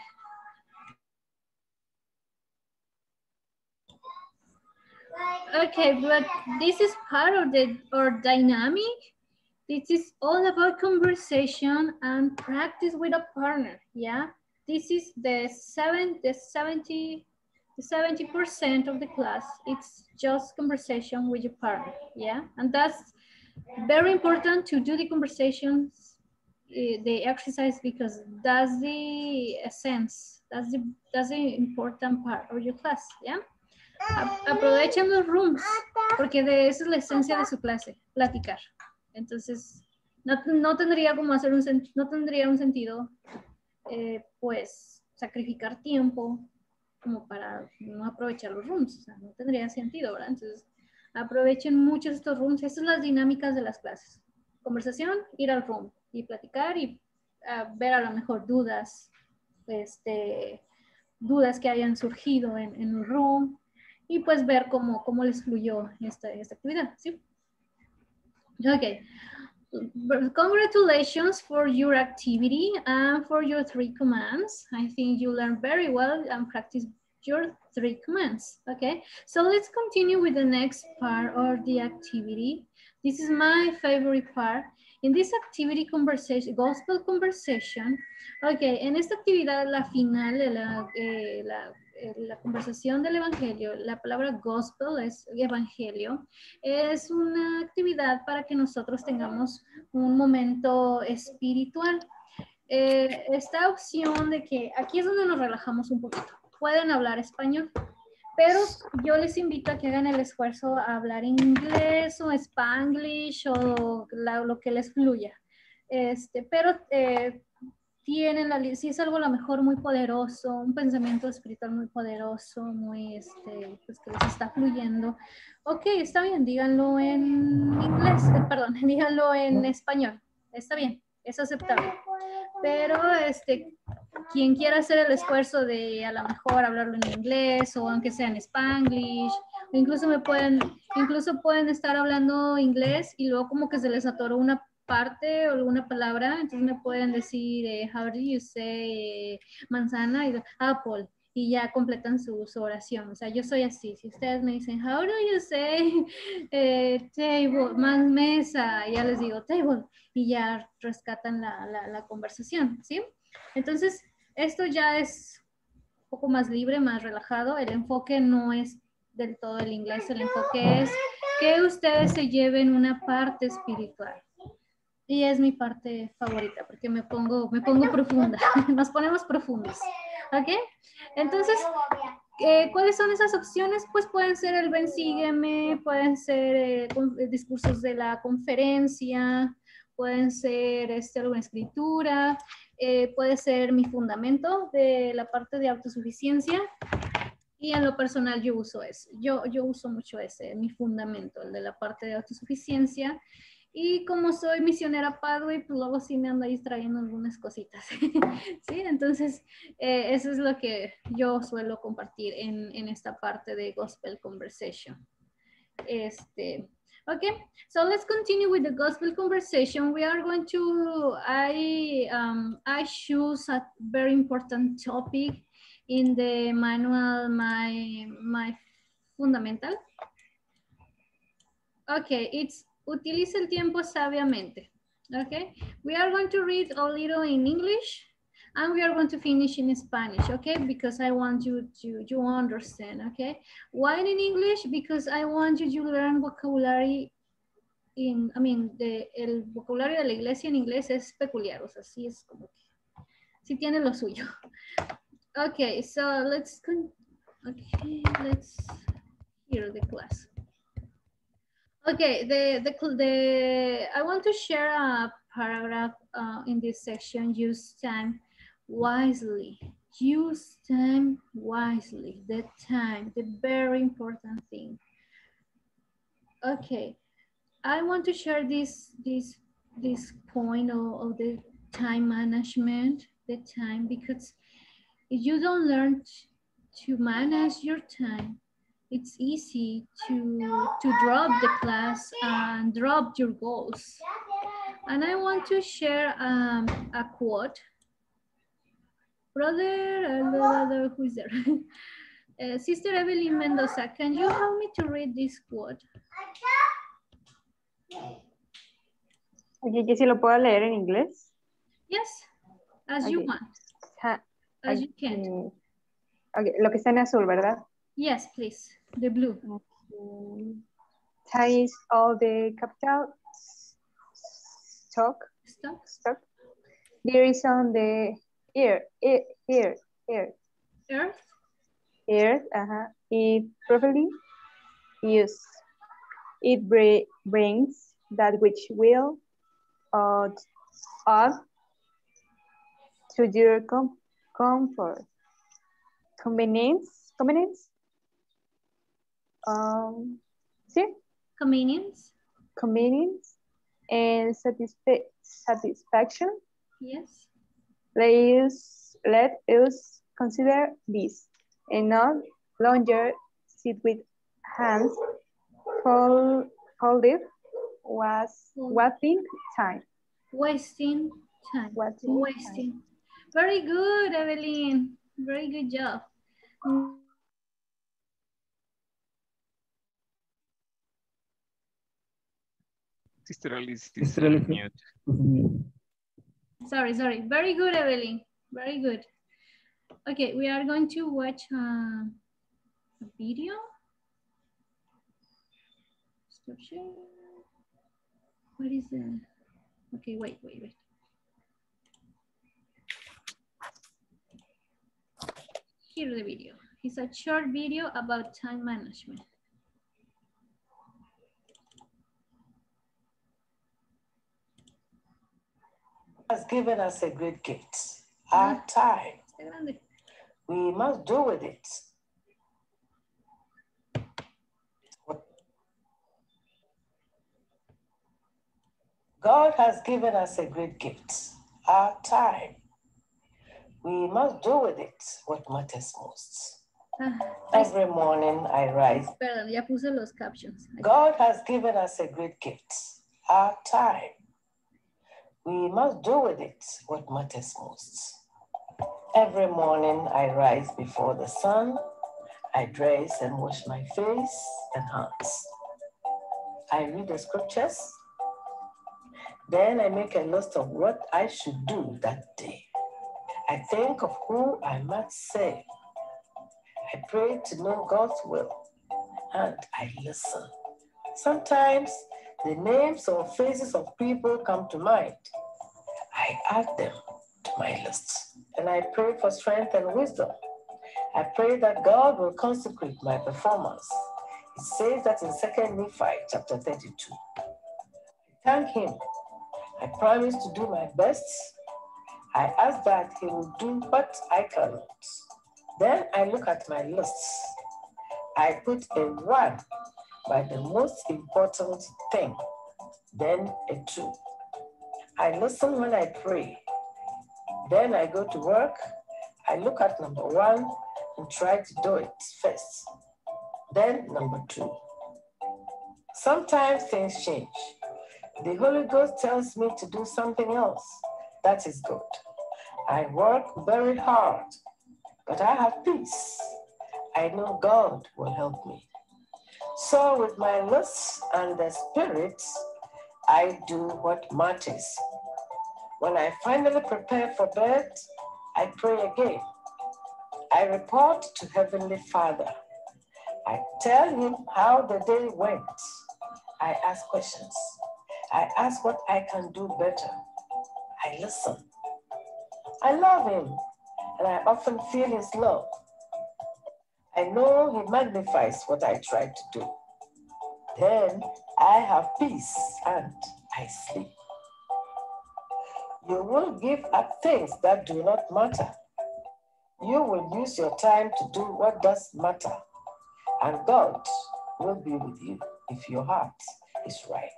Okay, but this is part of the our dynamic. This is all about conversation and practice with a partner. Yeah, this is the seven, the seventy, the seventy percent of the class. It's just conversation with your partner. Yeah, and that's very important to do the conversations, uh, the exercise, because that's the essence. That's the that's the important part of your class. Yeah. Aprovechen los rooms, porque de eso es la esencia de su clase, platicar. Entonces, no, no tendría como hacer un, no tendría un sentido, eh, pues, sacrificar tiempo como para no aprovechar los rooms. O sea, no tendría sentido, ¿verdad? Entonces, aprovechen mucho estos rooms. Estas son las dinámicas de las clases. Conversación, ir al room y platicar y uh, ver a lo mejor dudas, este, dudas que hayan surgido en, en el room. Y pues ver cómo, cómo les fluyó esta, esta actividad, ¿sí? Okay. Congratulations for your activity and for your three commands. I think you learned very well and practiced your three commands, okay? So let's continue with the next part of the activity. This is my favorite part. In this activity conversation, gospel conversation, okay, en esta actividad, la final, la, eh, la la conversación del evangelio, la palabra gospel es evangelio, es una actividad para que nosotros tengamos un momento espiritual. Eh, esta opción de que aquí es donde nos relajamos un poquito. Pueden hablar español, pero yo les invito a que hagan el esfuerzo a hablar inglés o spanglish o la, lo que les fluya. Este, pero eh, tienen, la, si es algo a lo mejor muy poderoso, un pensamiento espiritual muy poderoso, muy, este, pues que les está fluyendo, ok, está bien, díganlo en inglés, eh, perdón, díganlo en español, está bien, es aceptable. Pero, este, quien quiera hacer el esfuerzo de a lo mejor hablarlo en inglés o aunque sea en Spanglish, o incluso me pueden, incluso pueden estar hablando inglés y luego como que se les atoró una parte o alguna palabra, entonces me pueden decir eh, how do you say eh, manzana y apple y ya completan su, su oración. O sea, yo soy así. Si ustedes me dicen how do you say eh, table, más mesa, ya les digo table y ya rescatan la, la, la conversación, ¿sí? Entonces, esto ya es un poco más libre, más relajado. El enfoque no es del todo el inglés, el enfoque es que ustedes se lleven una parte espiritual. Y es mi parte favorita porque me pongo, me pongo profunda, nos ponemos profundos, ¿ok? Entonces, eh, ¿cuáles son esas opciones? Pues pueden ser el ven, sígueme, pueden ser eh, discursos de la conferencia, pueden ser este, alguna escritura, eh, puede ser mi fundamento de la parte de autosuficiencia. Y en lo personal yo uso ese, yo, yo uso mucho ese, mi fundamento, el de la parte de autosuficiencia. Y como soy misionera Padre, pues luego sí me ando ahí trayendo algunas cositas. Sí, entonces eh, eso es lo que yo suelo compartir en, en esta parte de Gospel Conversation. Este, okay, so let's continue with the Gospel Conversation. We are going to, I, um, I choose a very important topic in the manual, my, my fundamental. Okay, it's utiliza el tiempo sabiamente. Okay, we are going to read a little in English and we are going to finish in Spanish, okay? Because I want you to, you understand, okay? Why in English? Because I want you to learn vocabulary in, I mean, the, el vocabulario de la iglesia en inglés es peculiar, o sea, sí es como que, sí tiene lo suyo. Okay, so let's, okay, let's hear the class. Okay, the, the, the, I want to share a paragraph uh, in this section, use time wisely. Use time wisely, the time, the very important thing. Okay, I want to share this, this, this point of, of the time management, the time, because if you don't learn to manage your time, it's easy to, to drop the class and drop your goals. And I want to share um, a quote. Brother, uh, brother, who is there? uh, Sister Evelyn Mendoza, can you help me to read this quote? Oye, ¿yo sí lo puedo leer en inglés? Yes, as okay. you want. Ha, as okay. you can. Okay. Lo que está en azul, ¿verdad? Yes, please. The blue. Okay. Time is all the capital stock. Stock. Stock. There is on the earth. Here, here, here. Earth. Earth. Uh-huh. If properly used, it br brings that which will add, add to your com comfort, convenience, convenience. Um, sí. Convenience. Convenience and satisfa satisfaction. Yes. Let us, let us consider this and not longer sit with hands fold, folded, was wasting time. Wasting time. Wasting, wasting. Time. Very good, Evelyn. Very good job. Sister Alice is Sister Alice. Mute. Sorry, sorry. Very good, Evelyn. Very good. Okay, we are going to watch uh, a video. Stop sharing. What is the? Okay, wait, wait, wait. Here the video. It's a short video about time management. Has given us a great gift, our time. We must do with it. God has given us a great gift, our time. We must do with it what matters most. Every morning I rise. Perdón, ya puse los captions. God has given us a great gift, our time. We must do with it what matters most. Every morning I rise before the sun. I dress and wash my face and hands. I read the scriptures. Then I make a list of what I should do that day. I think of who I must say. I pray to know God's will, and I listen. Sometimes the names or faces of people come to mind. I add them to my list, and I pray for strength and wisdom. I pray that God will consecrate my performance. It says that in Second Nephi chapter thirty-two. I thank him I promise to do my best. I ask that he will do what I cannot. Then I look at my lists. I put a one by the most important thing, then a two. I listen when I pray. Then I go to work. I look at number one and try to do it first. Then number two. Sometimes things change. The Holy Ghost tells me to do something else. That is good. I work very hard, but I have peace. I know God will help me. So with my lists and the spirits, I do what matters. When I finally prepare for bed, I pray again. I report to Heavenly Father. I tell him how the day went. I ask questions. I ask what I can do better. I listen. I love him, and I often feel his love. I know he magnifies what I try to do. Then I have peace and I sleep. You will give up things that do not matter. You will use your time to do what does matter. And God will be with you if your heart is right.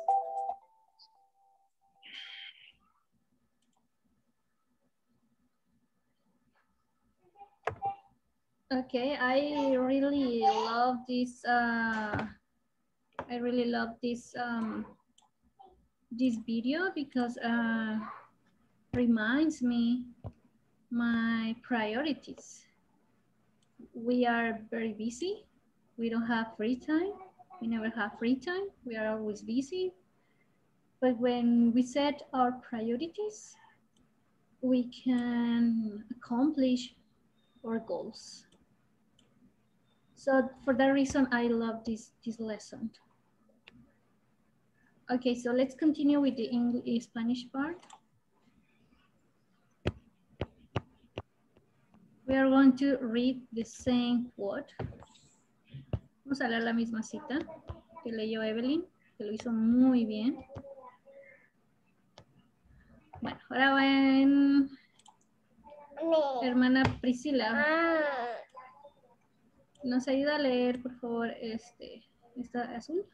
Okay, I really love this. Uh, I really love this um, this video because uh, reminds me my priorities. We are very busy. We don't have free time. We never have free time. We are always busy. But when we set our priorities, we can accomplish our goals. So for that reason, I love this, this lesson. Okay, so let's continue with the English, Spanish part. We are going to read the same quote. Vamos a leer la misma cita que leyó Evelyn, que lo hizo muy bien. Bueno, ahora va en hermana Priscila. ¿Nos ayuda a leer, por favor, este, esta azul?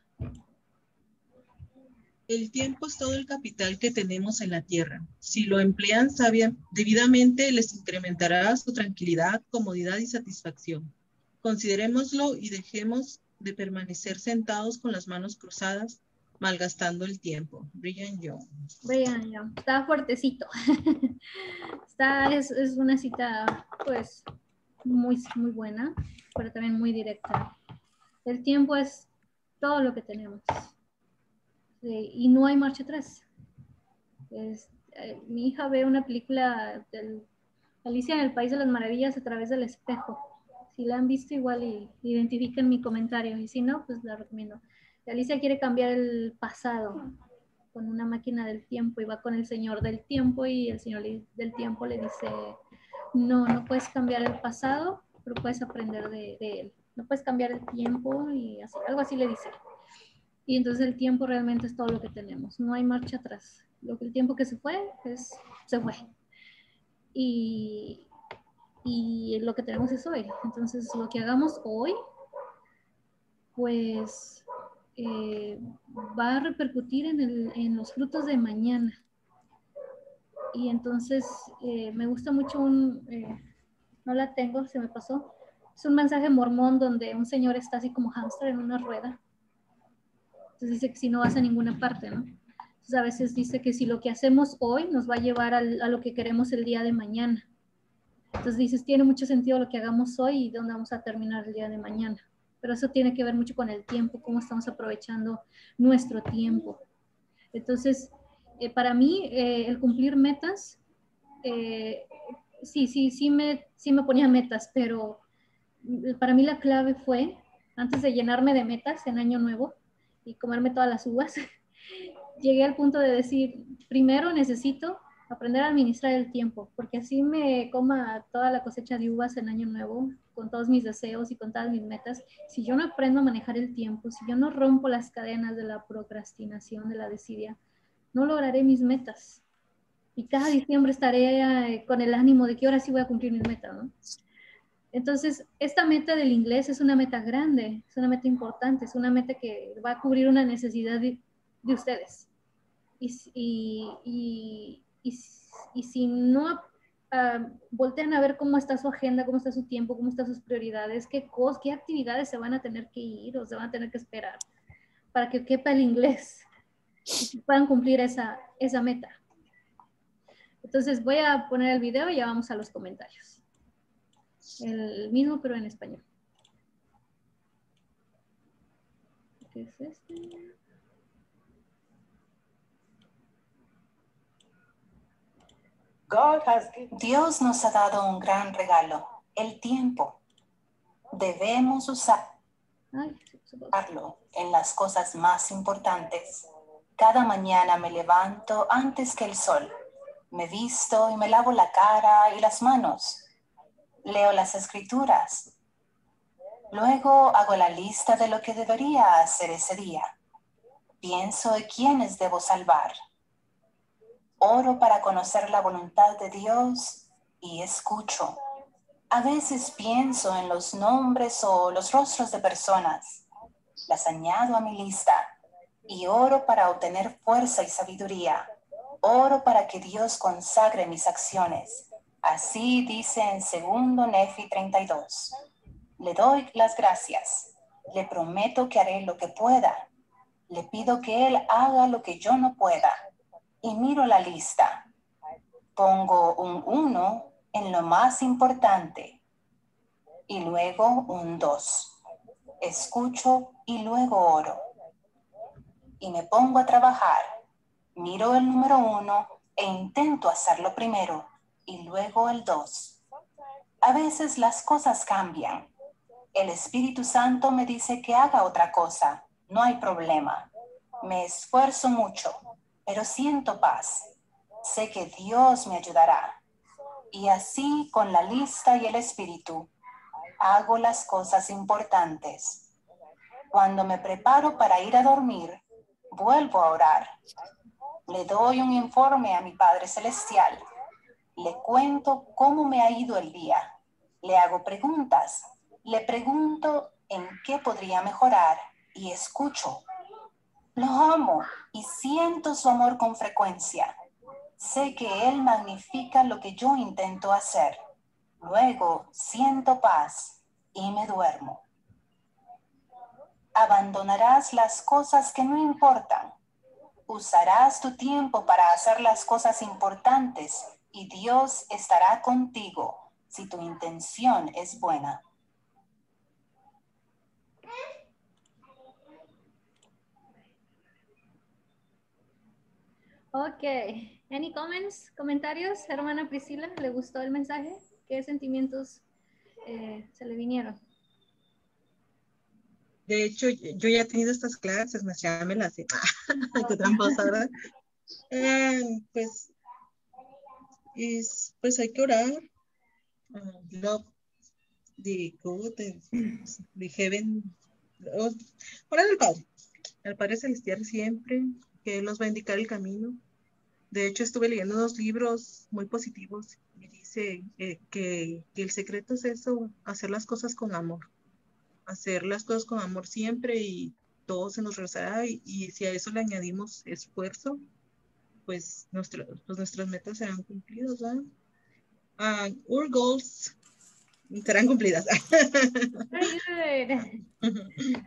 El tiempo es todo el capital que tenemos en la tierra. Si lo emplean sabia, debidamente, les incrementará su tranquilidad, comodidad y satisfacción. Considerémoslo y dejemos de permanecer sentados con las manos cruzadas, malgastando el tiempo. Brigham Young. Brigham Young. Está fuertecito. Está, es, es una cita, pues, muy, muy buena, pero también muy directa. El tiempo es todo lo que tenemos. Sí, y no hay marcha atrás. Es, eh, mi hija ve una película de Alicia en el País de las Maravillas a través del espejo. Si la han visto, igual y, identifiquen mi comentario. Y si no, pues la recomiendo. Alicia quiere cambiar el pasado con una máquina del tiempo y va con el señor del tiempo y el señor del tiempo le dice, no, no puedes cambiar el pasado, pero puedes aprender de, de él. No puedes cambiar el tiempo y así, algo así le dice. Y entonces el tiempo realmente es todo lo que tenemos. No hay marcha atrás. Lo que el tiempo que se fue, es, se fue. Y, y lo que tenemos es hoy. Entonces lo que hagamos hoy, pues eh, va a repercutir en, el, en los frutos de mañana. Y entonces eh, me gusta mucho un, eh, no la tengo, se me pasó. Es un mensaje mormón donde un señor está así como hámster en una rueda. Entonces dice que si no vas a ninguna parte, ¿no? Entonces a veces dice que si lo que hacemos hoy nos va a llevar al, a lo que queremos el día de mañana. Entonces dices, tiene mucho sentido lo que hagamos hoy y dónde vamos a terminar el día de mañana. Pero eso tiene que ver mucho con el tiempo, cómo estamos aprovechando nuestro tiempo. Entonces, eh, para mí, eh, el cumplir metas, eh, sí, sí, sí me, sí me ponía metas, pero para mí la clave fue, antes de llenarme de metas en Año Nuevo, y comerme todas las uvas, llegué al punto de decir, primero necesito aprender a administrar el tiempo, porque así me coma toda la cosecha de uvas en Año Nuevo, con todos mis deseos y con todas mis metas. Si yo no aprendo a manejar el tiempo, si yo no rompo las cadenas de la procrastinación, de la desidia, no lograré mis metas. Y cada diciembre estaré eh, con el ánimo de que ahora sí voy a cumplir mis metas, ¿no? Entonces, esta meta del inglés es una meta grande, es una meta importante, es una meta que va a cubrir una necesidad de, de ustedes. Y, y, y, y, y si no uh, voltean a ver cómo está su agenda, cómo está su tiempo, cómo están sus prioridades, qué, cosas, qué actividades se van a tener que ir o se van a tener que esperar para que quepa el inglés y puedan cumplir esa, esa meta. Entonces voy a poner el video y ya vamos a los comentarios. El mismo, pero en español. ¿Qué es este? Dios nos ha dado un gran regalo, el tiempo. Debemos usarlo en las cosas más importantes. Cada mañana me levanto antes que el sol. Me visto y me lavo la cara y las manos. Leo las escrituras. Luego hago la lista de lo que debería hacer ese día. Pienso en quiénes debo salvar. Oro para conocer la voluntad de Dios y escucho. A veces pienso en los nombres o los rostros de personas. Las añado a mi lista y oro para obtener fuerza y sabiduría. Oro para que Dios consagre mis acciones. Así dice en segundo Nefi treinta y dos. Le doy las gracias. Le prometo que haré lo que pueda. Le pido que Él haga lo que yo no pueda. Y miro la lista. Pongo un uno en lo más importante. Y luego un dos. Escucho y luego oro. Y me pongo a trabajar. Miro el número uno e intento hacerlo primero. Y luego el dos. A veces las cosas cambian. El Espíritu Santo me dice que haga otra cosa. No hay problema. Me esfuerzo mucho, pero siento paz. Sé que Dios me ayudará. Y así, con la lista y el Espíritu, hago las cosas importantes. Cuando me preparo para ir a dormir, vuelvo a orar. Le doy un informe a mi Padre Celestial. Le cuento cómo me ha ido el día. Le hago preguntas. Le pregunto en qué podría mejorar y escucho. Lo amo y siento su amor con frecuencia. Sé que Él magnifica lo que yo intento hacer. Luego siento paz y me duermo. Abandonarás las cosas que no importan. Usarás tu tiempo para hacer las cosas importantes y Dios estará contigo si tu intención es buena. Ok. Any comments? ¿Comentarios? Hermana Priscila, ¿le gustó el mensaje? ¿Qué sentimientos eh, se le vinieron? De hecho, yo ya he tenido estas clases, me ya me las sé. Qué tramposa, ¿verdad? Eh, pues, es, pues hay que orar. Uh, love the good, the, the heaven. Oh, orar al Padre, al Padre Celestial siempre, que Él nos va a indicar el camino. De hecho, estuve leyendo unos libros muy positivos y dice eh, que, que el secreto es eso, hacer las cosas con amor. Hacer las cosas con amor siempre y todo se nos rezará. Y, y si a eso le añadimos esfuerzo, pues, nuestro, pues nuestras metas serán cumplidas, ¿verdad? Uh, our goals serán cumplidas. Very good.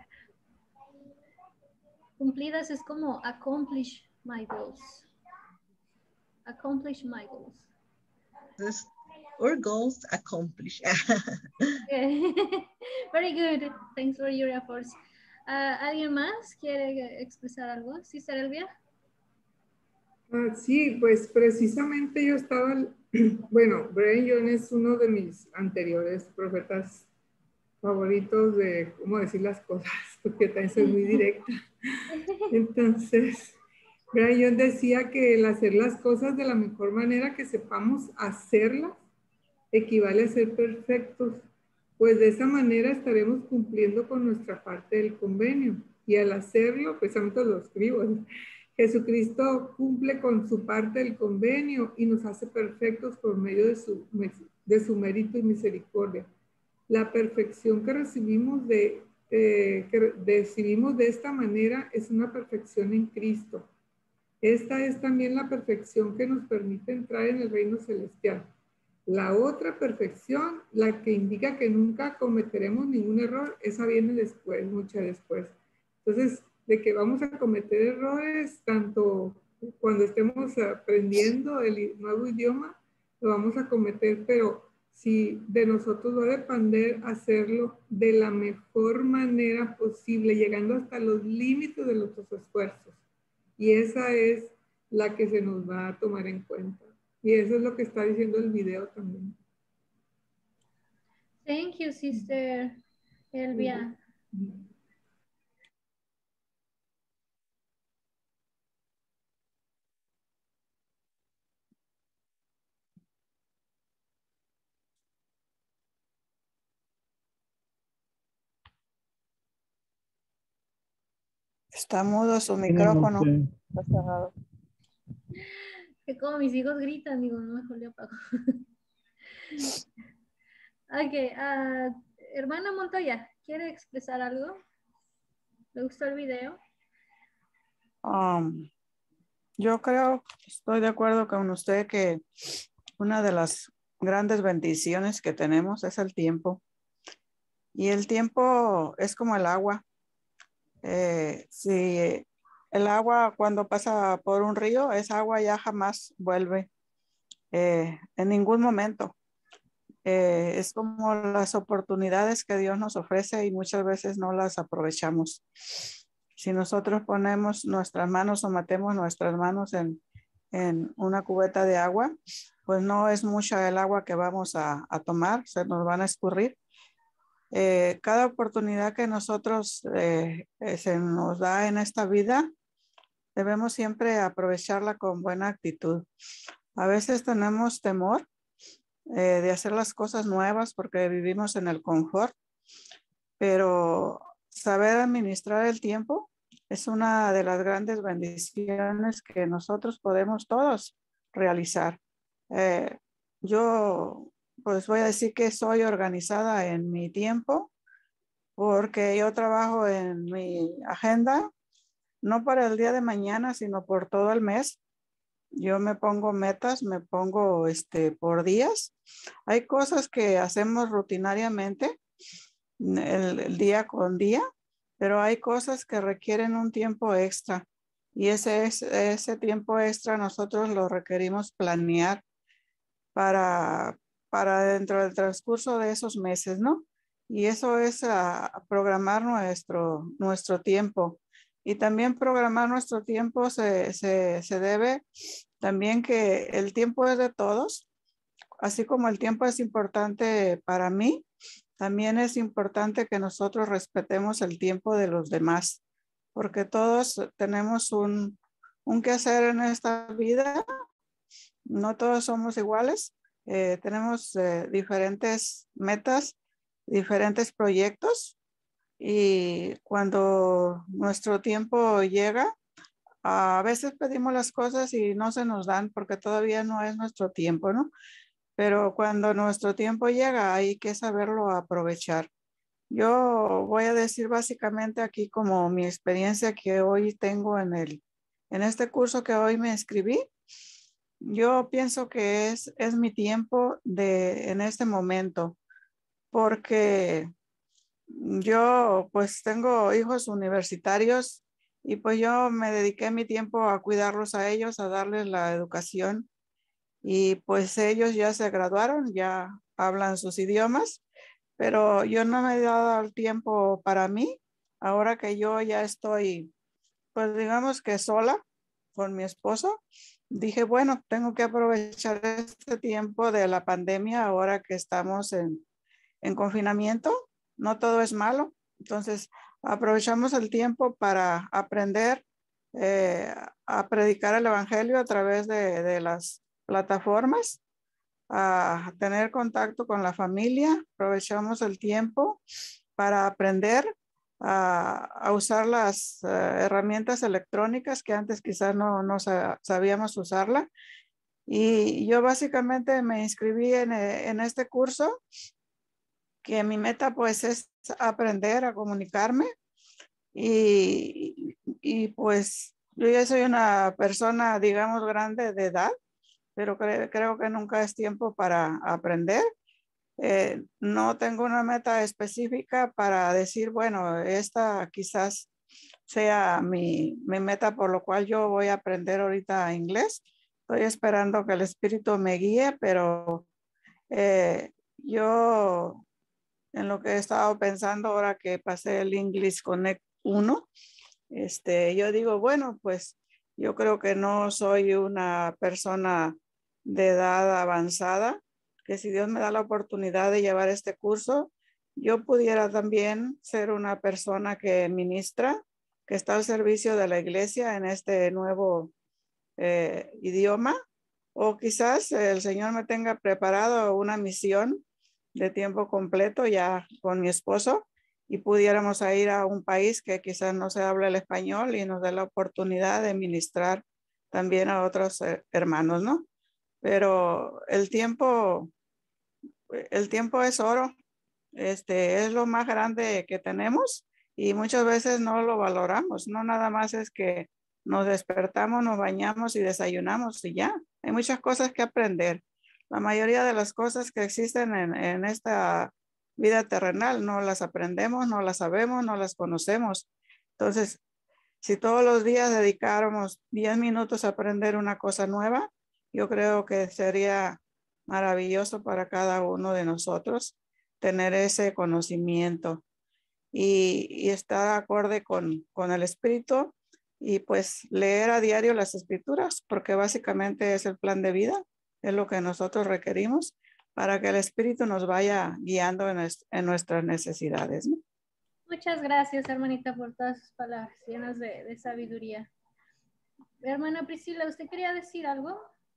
Cumplidas es como accomplish my goals. Accomplish my goals. Entonces, our goals accomplished. Okay. Very good. Thanks for your efforts. Uh, ¿Alguien más quiere expresar algo? ¿Sí, Serelvia? Uh, sí, pues precisamente yo estaba, bueno, Brian Young es uno de mis anteriores profetas favoritos de cómo decir las cosas, porque también soy muy directa. Entonces, Brian Young decía que el hacer las cosas de la mejor manera que sepamos hacerlas equivale a ser perfectos, pues de esa manera estaremos cumpliendo con nuestra parte del convenio. Y al hacerlo, precisamente lo escribo, Jesucristo cumple con su parte del convenio y nos hace perfectos por medio de su, de su mérito y misericordia. La perfección que recibimos de, eh, que recibimos de esta manera es una perfección en Cristo. Esta es también la perfección que nos permite entrar en el reino celestial. La otra perfección, la que indica que nunca cometeremos ningún error, esa viene después, mucho después. Entonces, de que vamos a cometer errores, tanto cuando estemos aprendiendo el nuevo idioma, lo vamos a cometer, pero si de nosotros va a depender hacerlo de la mejor manera posible, llegando hasta los límites de nuestros esfuerzos. Y esa es la que se nos va a tomar en cuenta. Y eso es lo que está diciendo el video también. Thank you, Sister Elvia. Está mudo su micrófono. Está cerrado. Que como mis hijos gritan, digo, no, mejor le apago. Ok, uh, hermana Montoya, ¿quiere expresar algo? ¿Le gustó el video? Um, yo creo, estoy de acuerdo con usted que una de las grandes bendiciones que tenemos es el tiempo. Y el tiempo es como el agua. Eh, si el agua cuando pasa por un río, esa agua ya jamás vuelve eh, en ningún momento. Eh, es como las oportunidades que Dios nos ofrece y muchas veces no las aprovechamos. Si nosotros ponemos nuestras manos o metemos nuestras manos en, en una cubeta de agua, pues no es mucha el agua que vamos a, a tomar, se nos van a escurrir. Eh, cada oportunidad que nosotros eh, eh, se nos da en esta vida, debemos siempre aprovecharla con buena actitud. A veces tenemos temor eh, de hacer las cosas nuevas porque vivimos en el confort, pero saber administrar el tiempo es una de las grandes bendiciones que nosotros podemos todos realizar. Eh, yo pues voy a decir que soy organizada en mi tiempo porque yo trabajo en mi agenda, no para el día de mañana, sino por todo el mes. Yo me pongo metas, me pongo este, por días. Hay cosas que hacemos rutinariamente el, el día con día, pero hay cosas que requieren un tiempo extra y ese, ese tiempo extra nosotros lo requerimos planear para, para dentro del transcurso de esos meses, ¿no? Y eso es a programar nuestro, nuestro tiempo. Y también programar nuestro tiempo se, se, se debe también que el tiempo es de todos, así como el tiempo es importante para mí, también es importante que nosotros respetemos el tiempo de los demás, porque todos tenemos un, un quehacer en esta vida, no todos somos iguales, eh, tenemos eh, diferentes metas, diferentes proyectos y cuando nuestro tiempo llega, a veces pedimos las cosas y no se nos dan porque todavía no es nuestro tiempo, ¿no? Pero cuando nuestro tiempo llega hay que saberlo aprovechar. Yo voy a decir básicamente aquí como mi experiencia que hoy tengo en, el, en este curso que hoy me inscribí. Yo pienso que es, es mi tiempo de, en este momento porque yo pues tengo hijos universitarios y pues yo me dediqué mi tiempo a cuidarlos a ellos, a darles la educación y pues ellos ya se graduaron, ya hablan sus idiomas, pero yo no me he dado el tiempo para mí, ahora que yo ya estoy, pues digamos que sola con mi esposo, dije, bueno, tengo que aprovechar este tiempo de la pandemia ahora que estamos en, en confinamiento, no todo es malo, entonces aprovechamos el tiempo para aprender eh, a predicar el evangelio a través de, de las plataformas, a tener contacto con la familia, aprovechamos el tiempo para aprender a, a usar las uh, herramientas electrónicas que antes quizás no, no sa sabíamos usarla. Y yo básicamente me inscribí en, en este curso, que mi meta pues es aprender a comunicarme. Y, y pues yo ya soy una persona, digamos, grande de edad, pero cre creo que nunca es tiempo para aprender. Eh, no tengo una meta específica para decir, bueno, esta quizás sea mi, mi meta por lo cual yo voy a aprender ahorita inglés. Estoy esperando que el espíritu me guíe, pero eh, yo en lo que he estado pensando ahora que pasé el English Connect uno, este, yo digo, bueno, pues yo creo que no soy una persona de edad avanzada, que si Dios me da la oportunidad de llevar este curso, yo pudiera también ser una persona que ministra, que está al servicio de la iglesia en este nuevo eh, idioma, o quizás el Señor me tenga preparado una misión de tiempo completo ya con mi esposo y pudiéramos ir a un país que quizás no se habla el español y nos dé la oportunidad de ministrar también a otros hermanos, ¿no? Pero el tiempo, el tiempo es oro, este es lo más grande que tenemos y muchas veces no lo valoramos, no nada más es que nos despertamos, nos bañamos y desayunamos y ya. Hay muchas cosas que aprender. La mayoría de las cosas que existen en, en esta vida terrenal no las aprendemos, no las sabemos, no las conocemos. Entonces, si todos los días dedicáramos diez minutos a aprender una cosa nueva, yo creo que sería maravilloso para cada uno de nosotros tener ese conocimiento y, y estar acorde con, con el espíritu y pues leer a diario las escrituras, porque básicamente es el plan de vida, es lo que nosotros requerimos para que el espíritu nos vaya guiando en, en nuestras necesidades, ¿no? Muchas gracias, hermanita, por todas sus palabras llenas de, de sabiduría. Hermana Priscila, ¿usted quería decir algo?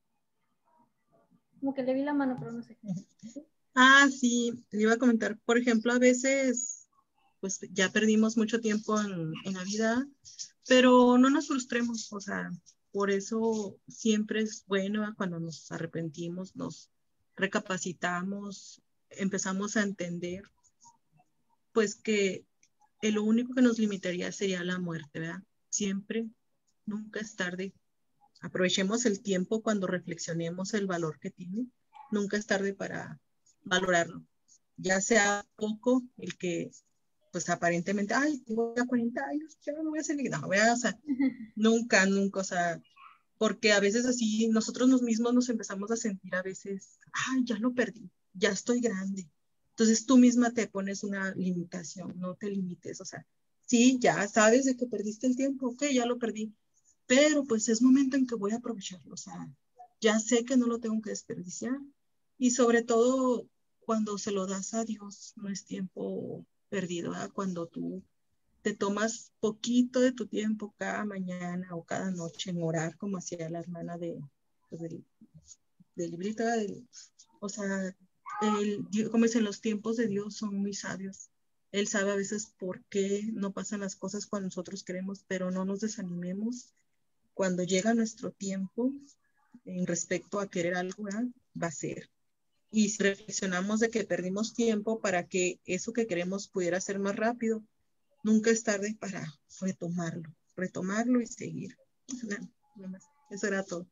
Como que le vi la mano, pero no sé. Ah, sí, le iba a comentar, por ejemplo, a veces, pues ya perdimos mucho tiempo en, en la vida, pero no nos frustremos, o sea, por eso siempre es bueno cuando nos arrepentimos, nos recapacitamos, empezamos a entender, pues que lo único que nos limitaría sería la muerte, ¿verdad? Siempre, nunca es tarde. Aprovechemos el tiempo cuando reflexionemos el valor que tiene. Nunca es tarde para valorarlo. Ya sea poco el que, pues aparentemente, ay, tengo ya cuarenta años, ya no voy a hacer ni nada. O sea, nunca, nunca, o sea, porque a veces así nosotros mismos nos empezamos a sentir a veces, ay, ya lo perdí, ya estoy grande. Entonces tú misma te pones una limitación, no te limites, o sea, sí, ya sabes de que perdiste el tiempo, ok, ya lo perdí, pero pues es momento en que voy a aprovecharlo, o sea, ya sé que no lo tengo que desperdiciar y sobre todo cuando se lo das a Dios, no es tiempo perdido, ¿verdad? Cuando tú te tomas poquito de tu tiempo cada mañana o cada noche en orar, como hacía la hermana de, pues, del, del librito, del, o sea, el, como dicen, los tiempos de Dios son muy sabios. Él sabe a veces por qué no pasan las cosas cuando nosotros queremos, pero no nos desanimemos. Cuando llega nuestro tiempo, en respecto a querer algo, ¿verdad? Va a ser. Y si reflexionamos de que perdimos tiempo para que eso que queremos pudiera ser más rápido, nunca es tarde para retomarlo, retomarlo y seguir. Eso era todo.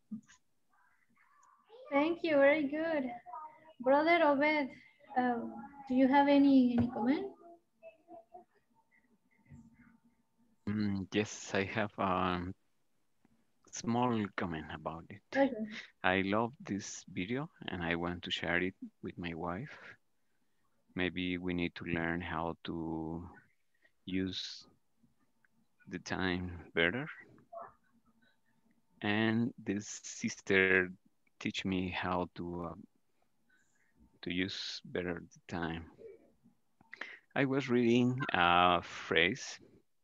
Thank you, very good. Brother Obed, uh, do you have any, any comment? Mm, yes, I have a small comment about it. Okay. I love this video and I want to share it with my wife. Maybe we need to learn how to use the time better. And this sister teach me how to uh, to use better the time. I was reading a phrase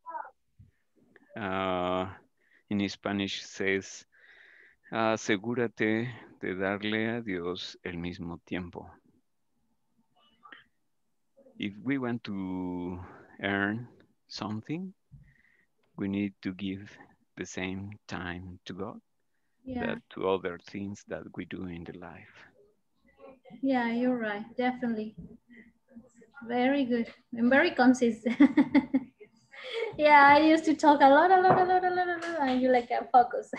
uh, in Spanish says, asegúrate de darle a Dios el mismo tiempo. If we want to earn something, we need to give the same time to God Yeah. that to other things that we do in the life. Yeah, you're right, definitely. Very good and very consistent. Yeah, I used to talk a lot, a lot, a lot, a lot, a lot, and you like a focus.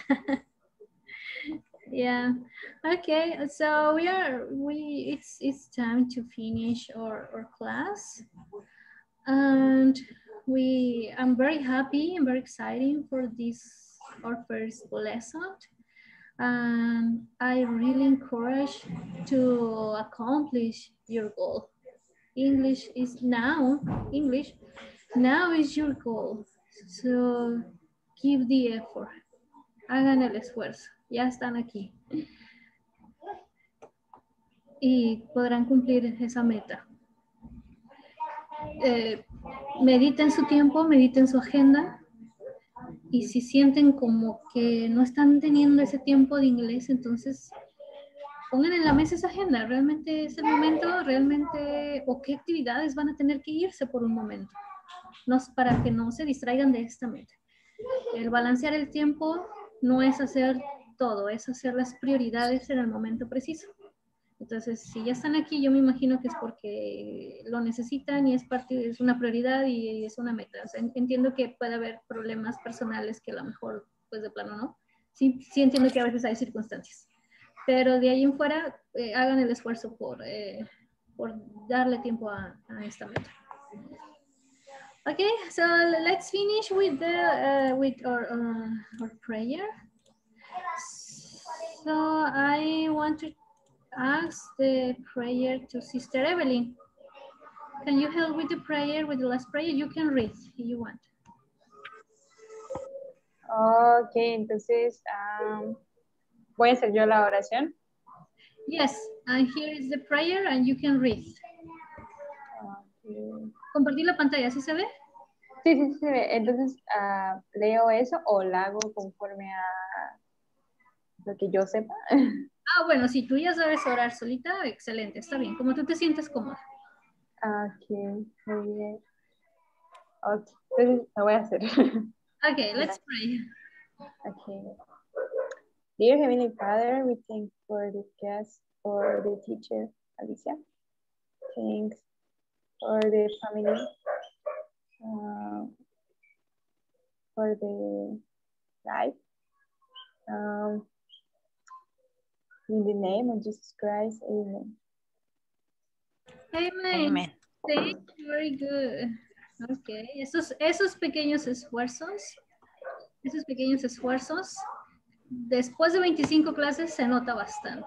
Yeah. Okay. So we are we it's it's time to finish our, our class, and we I'm very happy and very exciting for this our first lesson. And I really encourage to accomplish your goal. English is now, English now is your goal. So give the effort. Hagan el esfuerzo. Ya están aquí. Y podrán cumplir esa meta. Eh, mediten su tiempo, mediten su agenda. Y si sienten como que no están teniendo ese tiempo de inglés, entonces pongan en la mesa esa agenda. Realmente es el momento, realmente, o qué actividades van a tener que irse por un momento. No, para que no se distraigan de esta meta. El balancear el tiempo no es hacer todo, es hacer las prioridades en el momento preciso. Entonces, si ya están aquí, yo me imagino que es porque lo necesitan y es parte, es una prioridad y es una meta. O sea, entiendo que puede haber problemas personales que a lo mejor, pues de plano no. Sí, sí entiendo que a veces hay circunstancias. Pero de ahí en fuera, eh, hagan el esfuerzo por, eh, por darle tiempo a, a esta meta. Okay, so let's finish with the uh, with our, uh, our prayer. So I want to ask the prayer to Sister Evelyn. Can you help with the prayer, with the last prayer? You can read if you want. Ok, entonces um, voy a hacer yo la oración. Yes, and here is the prayer and you can read. Okay. Compartir la pantalla, ¿sí se ve? Sí, sí, sí se ve. Entonces, uh, ¿leo eso o la hago conforme a lo que yo sepa? Ah, bueno, si tú ya sabes orar solita, excelente, está bien. Como tú te sientes cómoda. Ok, muy bien. Ok, entonces lo voy a hacer. Okay, let's pray. Okay. Dear Heavenly Father, we thank you for the guest, for the teacher, Alicia. Thanks for the family, uh, for the life. Um, in the name of Jesus Christ, amen. Amen. Amen. Thank you, very good. Okay, esos, esos pequeños esfuerzos, esos pequeños esfuerzos, después de veinticinco clases se nota bastante.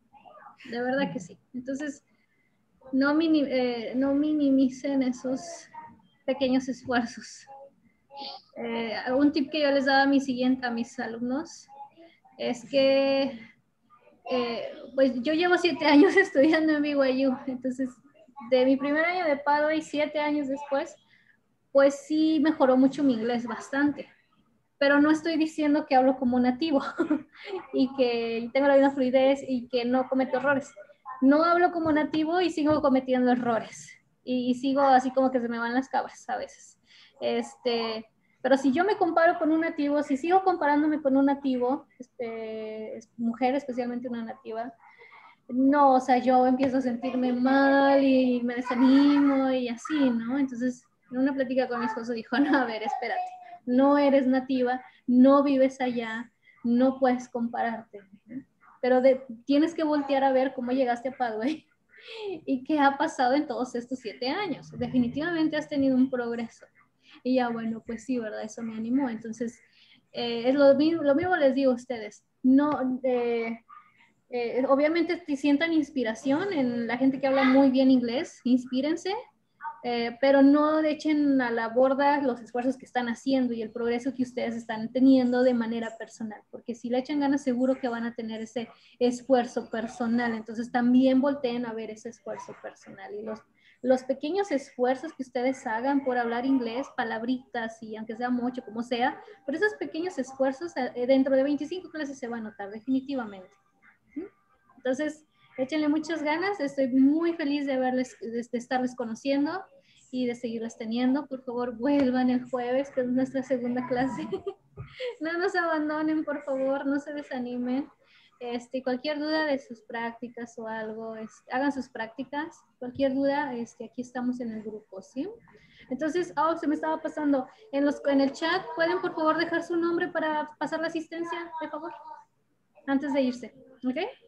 De verdad que sí. Entonces, no, minim, eh, no minimicen esos pequeños esfuerzos. Eh, un tip que yo les daba a, mi siguiente, a mis alumnos es que eh, pues yo llevo siete años estudiando en B Y U, entonces de mi primer año de Padua y siete años después, pues sí mejoró mucho mi inglés, bastante. Pero no estoy diciendo que hablo como nativo y que tengo la misma fluidez y que no cometo errores. No hablo como nativo y sigo cometiendo errores. Y, y sigo así como que se me van las cabras a veces. Este, pero si yo me comparo con un nativo, si sigo comparándome con un nativo, este, mujer, especialmente una nativa, no, o sea, yo empiezo a sentirme mal y me desanimo y así, ¿no? Entonces, en una plática con mi esposo dijo, no, a ver, espérate, no eres nativa, no vives allá, no puedes compararte, ¿no? Pero de, tienes que voltear a ver cómo llegaste a Padua y qué ha pasado en todos estos siete años. Definitivamente has tenido un progreso. Y ya, bueno, pues sí, ¿verdad? Eso me animó. Entonces, eh, es lo mismo, lo mismo les digo a ustedes. No, eh, eh, obviamente te sientan inspiración en la gente que habla muy bien inglés, inspírense, eh, pero no echen a la borda los esfuerzos que están haciendo y el progreso que ustedes están teniendo de manera personal, porque si le echan ganas seguro que van a tener ese esfuerzo personal, entonces también volteen a ver ese esfuerzo personal y los, los pequeños esfuerzos que ustedes hagan por hablar inglés, palabritas y aunque sea mucho, como sea, pero esos pequeños esfuerzos eh, dentro de veinticinco clases se va a notar definitivamente. Entonces, échenle muchas ganas, estoy muy feliz de, verles, de estarles conociendo y de seguirlas teniendo. Por favor, vuelvan el jueves, que es nuestra segunda clase. No nos abandonen, por favor, no se desanimen. Este, cualquier duda de sus prácticas o algo, este, hagan sus prácticas. Cualquier duda, este, aquí estamos en el grupo, ¿sí? Entonces, oh, se me estaba pasando. En, los, en el chat, ¿pueden por favor dejar su nombre para pasar la asistencia, de favor? Antes de irse, ¿ok?